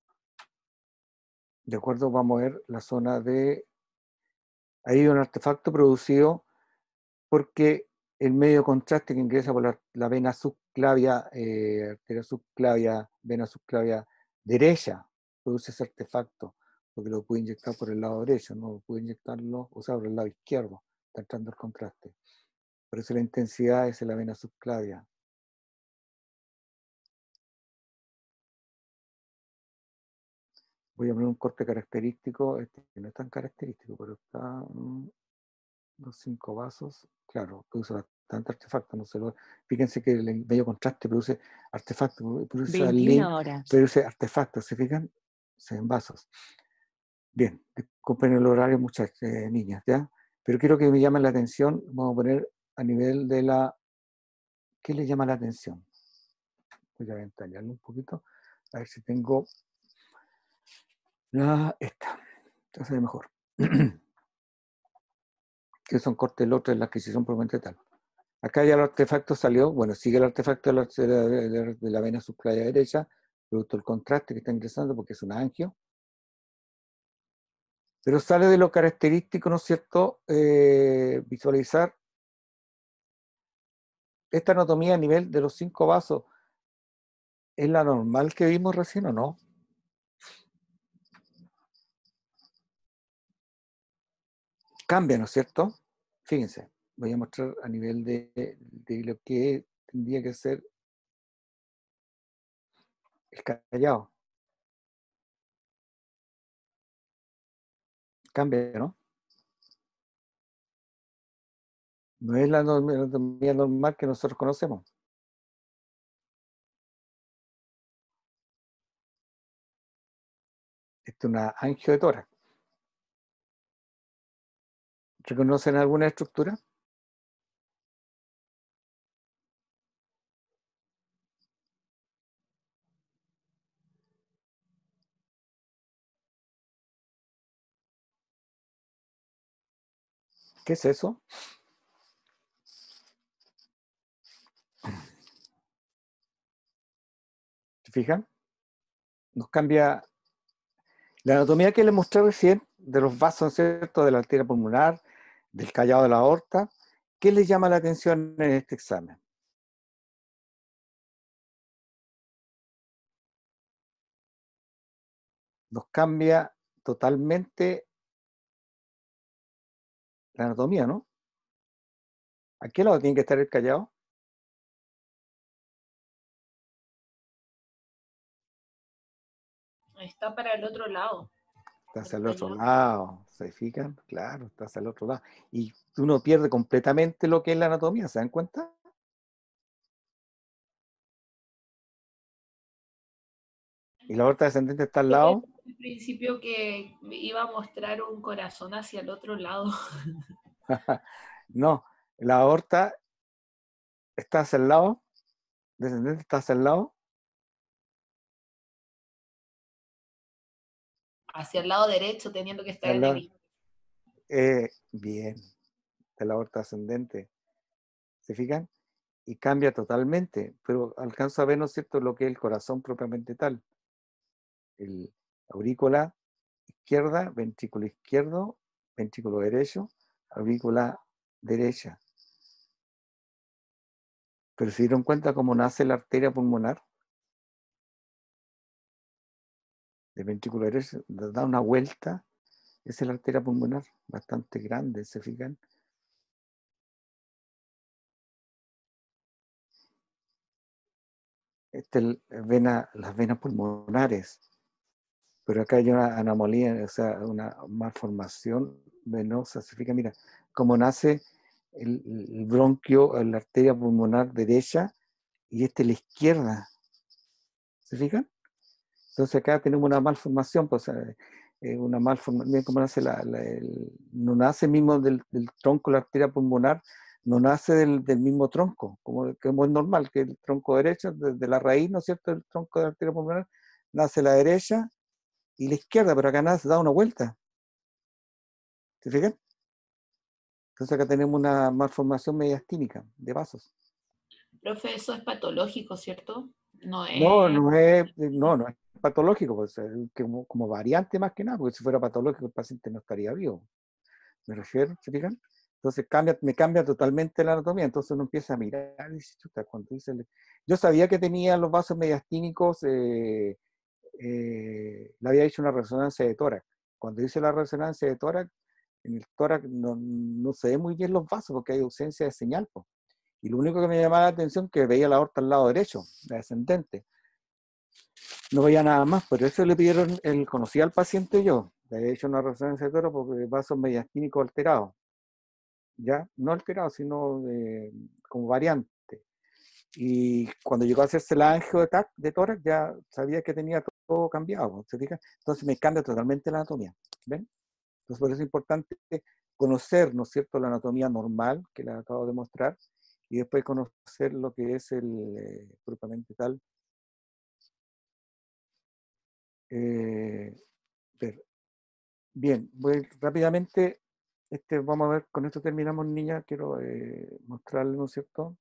De acuerdo, vamos a ver la zona de... Ahí hay un artefacto producido porque el medio de contraste que ingresa por la vena subclavia, arteria subclavia, vena subclavia derecha, produce ese artefacto, porque lo puede inyectar por el lado derecho, no puede inyectarlo, o sea, por el lado izquierdo, está entrando el contraste. Por eso la intensidad es en la vena subclavia. Voy a poner un corte característico, este no es tan característico, pero está los 5 vasos, claro, produce bastante artefacto, no se lo, fíjense que el medio contraste produce artefacto, produce 21 horas. produce artefactos, ¿se fijan? Se ven vasos. Bien, disculpen el horario, muchas niñas, ¿ya? Pero quiero que me llamen la atención, vamos a poner a nivel de la, ¿qué les llama la atención? Voy a ventallarlo un poquito, a ver si tengo esta se ve mejor. Que son cortes lotes en la adquisición propiamente tal. Acá ya el artefacto salió, bueno, sigue el artefacto de la vena subclavia derecha, producto del contraste que está ingresando porque es un angio. Pero sale de lo característico, ¿no es cierto?, visualizar esta anatomía a nivel de los 5 vasos. ¿Es la normal que vimos recién o no? Cambia, ¿no es cierto? Fíjense, voy a mostrar a nivel de lo que tendría que ser el callado. Cambia, ¿no? No es la anatomía normal que nosotros conocemos. Esta es una angio de tórax. ¿Reconocen alguna estructura? ¿Qué es eso? ¿Se fijan? Nos cambia la anatomía que les mostré recién de los vasos, ¿cierto?, de la arteria pulmonar, del callado de la aorta. ¿Qué les llama la atención en este examen? Nos cambia totalmente la anatomía, ¿no? ¿A qué lado tiene que estar el callado? Está para el otro lado. Está hacia el otro lado, ¿se fijan? Claro, está hacia el otro lado. Y uno pierde completamente lo que es la anatomía, ¿se dan cuenta? Y la aorta descendente está al lado. Al principio que iba a mostrar un corazón hacia el otro lado. No, la aorta está hacia el lado, descendente está hacia el lado. Hacia el lado derecho, teniendo que estar en el... Bien, de la aorta ascendente. ¿Se fijan? Y cambia totalmente, pero alcanza a ver, ¿no es cierto?, lo que es el corazón propiamente tal. El aurícula izquierda, ventrículo izquierdo, ventrículo derecho, aurícula derecha. Pero se dieron cuenta cómo nace la arteria pulmonar del ventrículo derecho, da una vuelta, esa es la arteria pulmonar, bastante grande, ¿se fijan? Las venas pulmonares, pero acá hay una anomalía, o sea, una malformación venosa, ¿se fijan? Mira, cómo nace el bronquio, la arteria pulmonar derecha, y la izquierda, ¿se fijan? Entonces acá tenemos una malformación, pues una malformación, como nace no nace mismo del tronco la arteria pulmonar, no nace del mismo tronco, como es normal, que el tronco derecho, desde la raíz, ¿no es cierto?, el tronco de la arteria pulmonar, nace la derecha y la izquierda, pero acá nace, da una vuelta. ¿Se fijan? Entonces acá tenemos una malformación mediastínica de vasos. Profe, eso es patológico, ¿cierto? No No, es... no es patológico, pues, como variante más que nada, porque si fuera patológico el paciente no estaría vivo. ¿Me refiero? ¿Se fijan? Entonces me cambia totalmente la anatomía, entonces uno empieza a mirar y dice, chuta, cuando dice yo sabía que tenía los vasos mediastínicos, le había hecho una resonancia de tórax. Cuando hice la resonancia de tórax, en el tórax no se ve muy bien los vasos porque hay ausencia de señal, po. Y lo único que me llamaba la atención es que veía la aorta al lado derecho, la descendente. No veía nada más, por eso le pidieron, conocía al paciente yo, le había hecho una resonancia de tórax porque vasos mediastínicos alterados. ¿Ya? No alterado, sino como variante. Y cuando llegó a hacerse el angio de tórax, ya sabía que tenía todo cambiado, ¿se fija? Entonces me cambia totalmente la anatomía, ¿ven? Entonces por eso es importante conocer, ¿no es cierto?, la anatomía normal, que la acabo de mostrar, y después conocer lo que es propiamente tal. Eh, Bien, voy rápidamente, vamos a ver, con esto terminamos, niña, quiero mostrarles, ¿no es cierto?,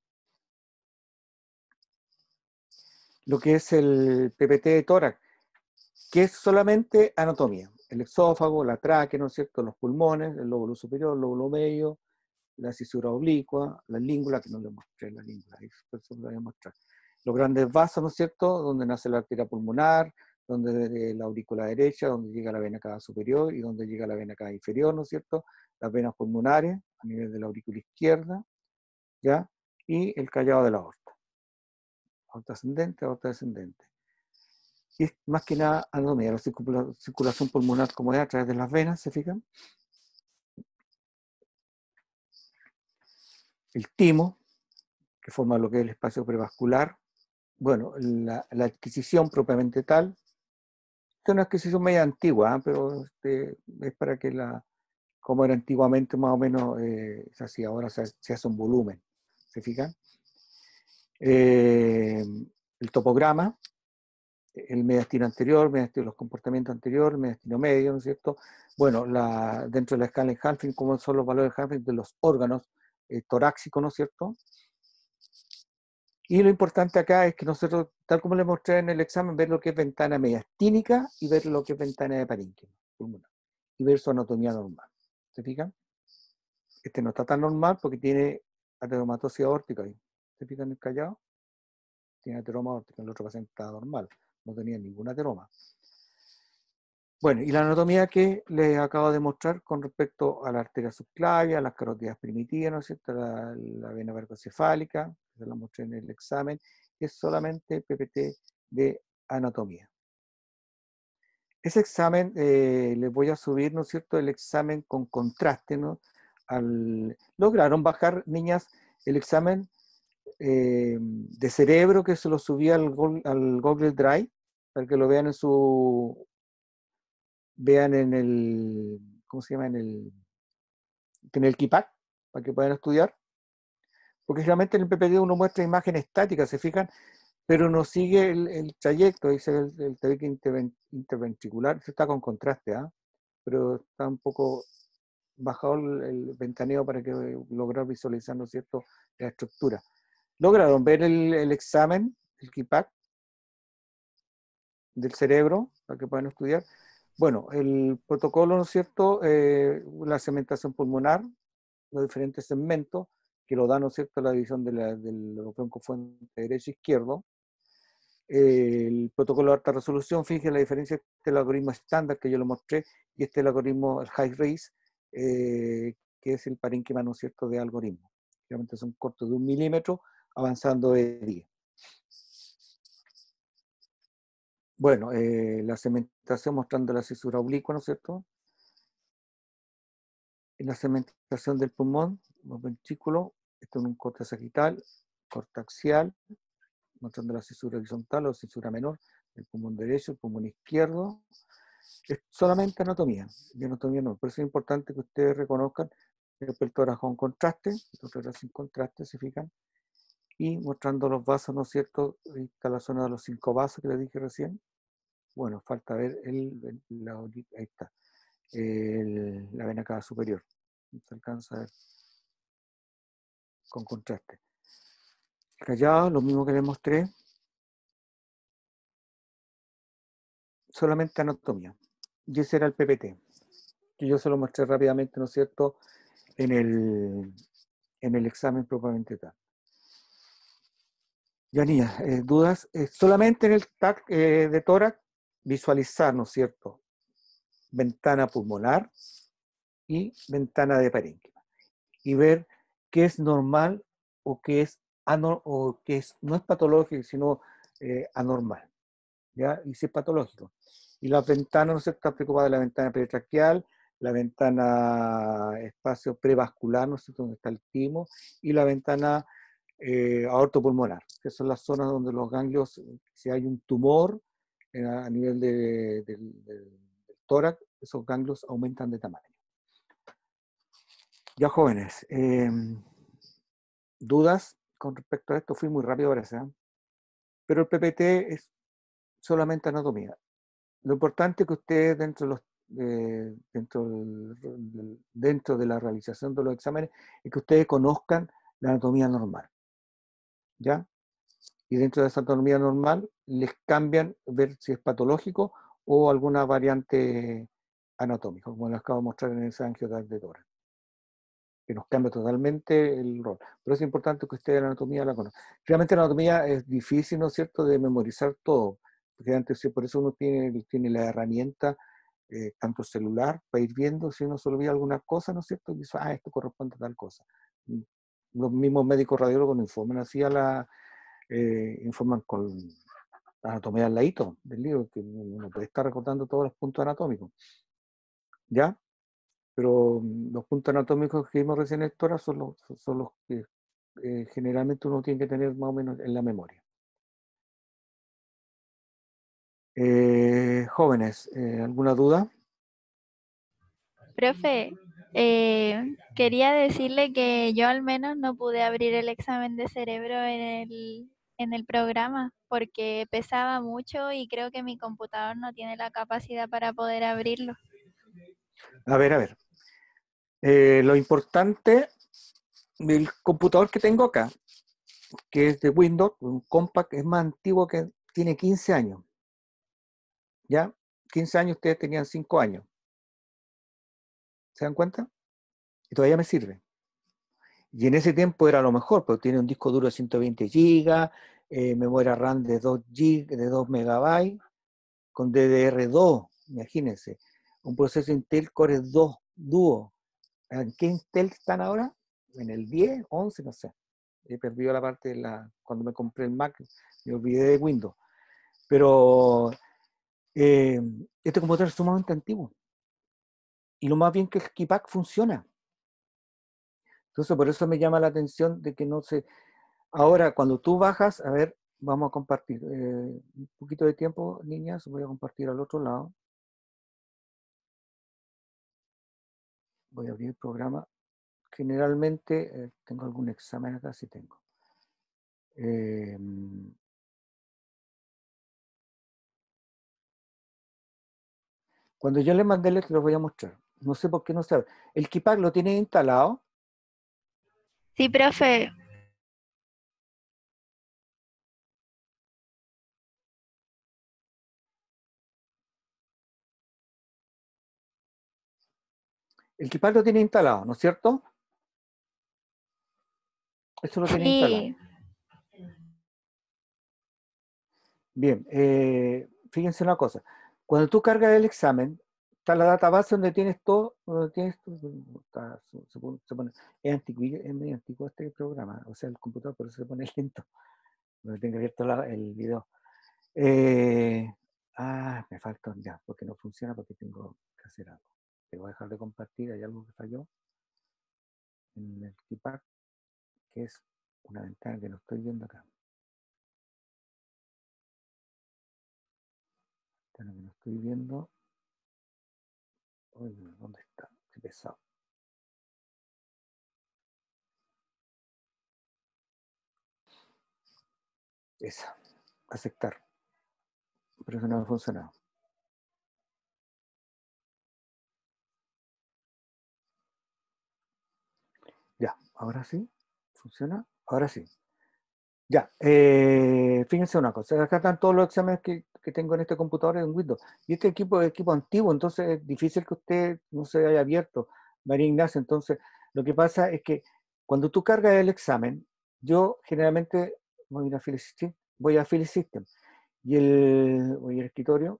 lo que es el PPT de tórax, que es solamente anatomía. El esófago, la tráquea, ¿no es cierto?, los pulmones, el lóbulo superior, el lóbulo medio, la cisura oblicua, la língula, que no le mostré la língula, eso lo voy a mostrar. Los grandes vasos, ¿no es cierto?, donde nace la arteria pulmonar, donde la aurícula derecha, donde llega la vena cava superior y donde llega la vena cava inferior, ¿no es cierto?, las venas pulmonares a nivel de la aurícula izquierda, ¿ya? Y el callado de la aorta. Aorta ascendente, aorta descendente. Y es más que nada anatomía, la circulación pulmonar como es a través de las venas, ¿se fijan? El timo, que forma lo que es el espacio prevascular. Bueno, la adquisición propiamente tal. Esta es una adquisición media antigua, pero es para que como era antiguamente más o menos, se hacía, ahora se hace un volumen, ¿se fijan? El topograma, el mediastino anterior, los comportamientos anteriores, el mediastino medio, ¿no es cierto? Bueno, dentro de la escala de Halfing, ¿cómo son los valores de Halfing de los órganos torácicos, ¿no es cierto? Y lo importante acá es que nosotros, tal como les mostré en el examen, ver lo que es ventana mediastínica y ver lo que es ventana de parénquima pulmonar y ver su anatomía normal. ¿Se fijan? Este no está tan normal porque tiene ateromatosis aórtica ahí. ¿Se fijan en el callado? Tiene ateroma aórtica, el otro paciente está normal, no tenía ningún ateroma. Bueno, y la anatomía que les acabo de mostrar con respecto a la arteria subclavia, a las carótidas primitivas, ¿no es cierto?, la vena varicocefálica, que se la mostré en el examen, es solamente PPT de anatomía. Ese examen les voy a subir, ¿no es cierto?, el examen con contraste, ¿no? Lograron bajar, niñas, el examen de cerebro que se lo subí al Google Drive, para que lo vean en el, ¿cómo se llama? En el KIPAC, para que puedan estudiar. Porque realmente en el PPT uno muestra imágenes estáticas, se fijan, pero no sigue el trayecto, dice el trayecto interventricular, eso está con contraste, ¿ah? Pero está un poco bajado el ventaneo para que lograr visualizar, ¿no es cierto?, la estructura. ¿Lograron ver el examen, el KIPAC, del cerebro, para que puedan estudiar? Bueno, el protocolo, ¿no es cierto?, la segmentación pulmonar, los diferentes segmentos, que lo da, ¿no es cierto?, la división de los broncofuentes derecho e izquierdo. El protocolo de alta resolución, fíjense la diferencia entre el algoritmo estándar que yo lo mostré y el algoritmo, el high res, que es el parénquima, ¿no es cierto?, de algoritmo. Realmente son cortos de 1 milímetro, avanzando de 10. Bueno, la segmentación mostrando la cisura oblicua, ¿no es cierto? En la segmentación del pulmón, los ventrículos, esto en un corte sagital, corte axial, mostrando la cisura horizontal o cisura menor, el pulmón derecho, el pulmón izquierdo. Es solamente anatomía, y anatomía no. Por eso es importante que ustedes reconozcan el tórax con contraste, el tórax sin contraste, se fijan, y mostrando los vasos, ¿no es cierto? Ahí está la zona de los 5 vasos que les dije recién. Bueno, falta ver ahí está, la vena cava superior. Se alcanza a ver con contraste. Callado, lo mismo que les mostré, solamente anatomía. Y ese era el PPT, que yo se lo mostré rápidamente, ¿no es cierto?, en el examen propiamente tal. Ya, niñas, dudas. Solamente en el TAC de tórax, visualizar, ¿no es cierto?, ventana pulmonar y ventana de parénquima. Y ver qué es normal o qué es, no es patológico, sino anormal. ¿Ya? Y si es patológico. Y las ventanas, ¿no es cierto?, está preocupada de la ventana peritraqueal, la ventana espacio prevascular, ¿no es cierto?, donde está el timo, y la ventana aortopulmonar, que son las zonas donde los ganglios, si hay un tumor a nivel del tórax, esos ganglios aumentan de tamaño. Ya, jóvenes, dudas con respecto a esto. Fui muy rápido ahora, ¿sí? Pero el PPT es solamente anatomía. Lo importante es que ustedes dentro de la realización de los exámenes es que ustedes conozcan la anatomía normal, ¿ya? Y dentro de esa anatomía normal les cambian ver si es patológico o alguna variante anatómica, como les acabo de mostrar en ese angiotac de tórax, que nos cambia totalmente el rol. Pero es importante que ustedes la anatomía la conozcan. Realmente la anatomía es difícil, ¿no es cierto?, de memorizar todo, porque antes, por eso uno tiene la herramienta, tanto celular, para ir viendo si uno se olvida alguna cosa, ¿no es cierto?, y dice, esto corresponde a tal cosa. Los mismos médicos radiólogos nos informan así informan con la anatomía al ladito del libro, que uno puede estar recordando todos los puntos anatómicos, ¿ya? Pero los puntos anatómicos que vimos recién, Héctora, son los que generalmente uno tiene que tener más o menos en la memoria. Jóvenes, ¿alguna duda? Profe, quería decirle que yo al menos no pude abrir el examen de cerebro en el programa porque pesaba mucho y creo que mi computador no tiene la capacidad para poder abrirlo. A ver. Lo importante del computador que tengo acá, que es de Windows, un Compact, es más antiguo, que tiene 15 años. ¿Ya? 15 años, ustedes tenían 5 años. ¿Se dan cuenta? Y todavía me sirve. Y en ese tiempo era lo mejor, porque tiene un disco duro de 120 GB, memoria RAM de 2 GB, de 2 megabytes, con DDR2, imagínense. Un proceso Intel Core 2 Duo. ¿En qué Intel están ahora? En el 10, 11, no sé. He perdido la parte cuando me compré el Mac, me olvidé de Windows. Pero este computador es sumamente antiguo. Y lo más bien que el Keepack funciona. Entonces, por eso me llama la atención de que no se... Ahora, cuando tú bajas, a ver, vamos a compartir un poquito de tiempo, niñas, voy a compartir al otro lado. Voy a abrir el programa. Generalmente, tengo algún examen acá, sí tengo. Cuando yo le mandé, les lo voy a mostrar. No sé por qué no sabe. ¿El Keepack lo tiene instalado? Sí, profe. El Keepack lo tiene instalado, ¿no es cierto? Eso lo tiene instalado. Sí. Bien, fíjense una cosa. Cuando tú cargas el examen, está la database donde tienes todo, es antiguo, es medio antiguo este programa, o sea, el computador, por eso se pone lento, donde tengo abierto el video. Me falta ya, porque no funciona, porque tengo que hacer algo. Te voy a dejar de compartir, hay algo que falló en el Keepack, que es una ventana que no estoy viendo acá. estoy viendo. Uy, ¿dónde está? Qué pesado. Esa, aceptar. Pero eso no ha funcionado. Ya, ahora sí. ¿Funciona? Ahora sí. Ya, fíjense una cosa. Acá están todos los exámenes que tengo en este computador en Windows. Y este equipo es equipo antiguo, entonces es difícil que usted no se haya abierto, María Ignacia. Entonces, lo que pasa es que cuando tú cargas el examen, yo generalmente voy a File System voy al escritorio,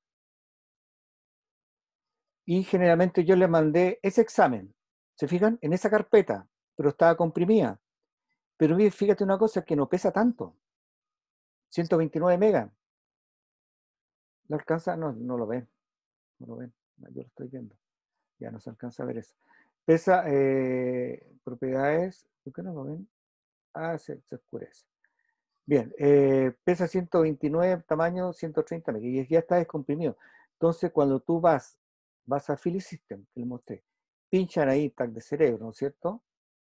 y generalmente yo le mandé ese examen, ¿se fijan? En esa carpeta, pero estaba comprimida. Pero fíjate una cosa, que no pesa tanto, 129 megas. ¿No alcanza? No, no lo ven, no lo ven, yo lo estoy viendo, ya no se alcanza a ver eso. Pesa, propiedades, ¿por qué no lo ven? Ah, se oscurece. Bien, pesa 129, tamaño 130 megas, y ya está descomprimido. Entonces, cuando tú vas a File System, que le mostré, pinchan ahí tag de cerebro, ¿no es cierto?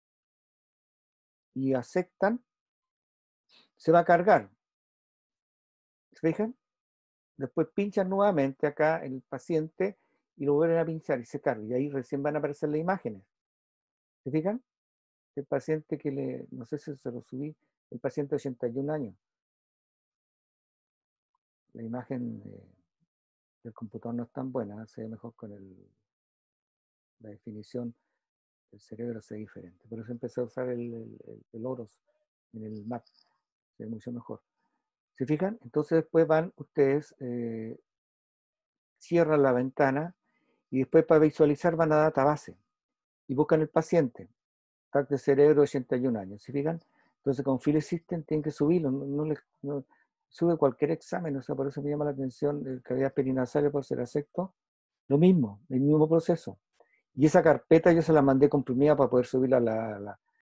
Y aceptan, se va a cargar. ¿Se fijan? Después pinchan nuevamente acá en el paciente y lo vuelven a pinchar y se carga. Y ahí recién van a aparecer las imágenes. ¿Se fijan? El paciente no sé si se lo subí, el paciente de 81 años. La imagen del computador no es tan buena, se ve mejor con la definición del cerebro, se ve diferente. Por eso empecé a usar el OROS en el Mac, se ve mucho mejor. ¿Se fijan? Entonces después van ustedes, cierran la ventana y después para visualizar van a database y buscan el paciente, TAC de cerebro 81 años, ¿se fijan? Entonces con File System tienen que subirlo, no sube cualquier examen, o sea, por eso me llama la atención el cavidad perinasalia por ser acepto, el mismo proceso. Y esa carpeta yo se la mandé comprimida para poder subirla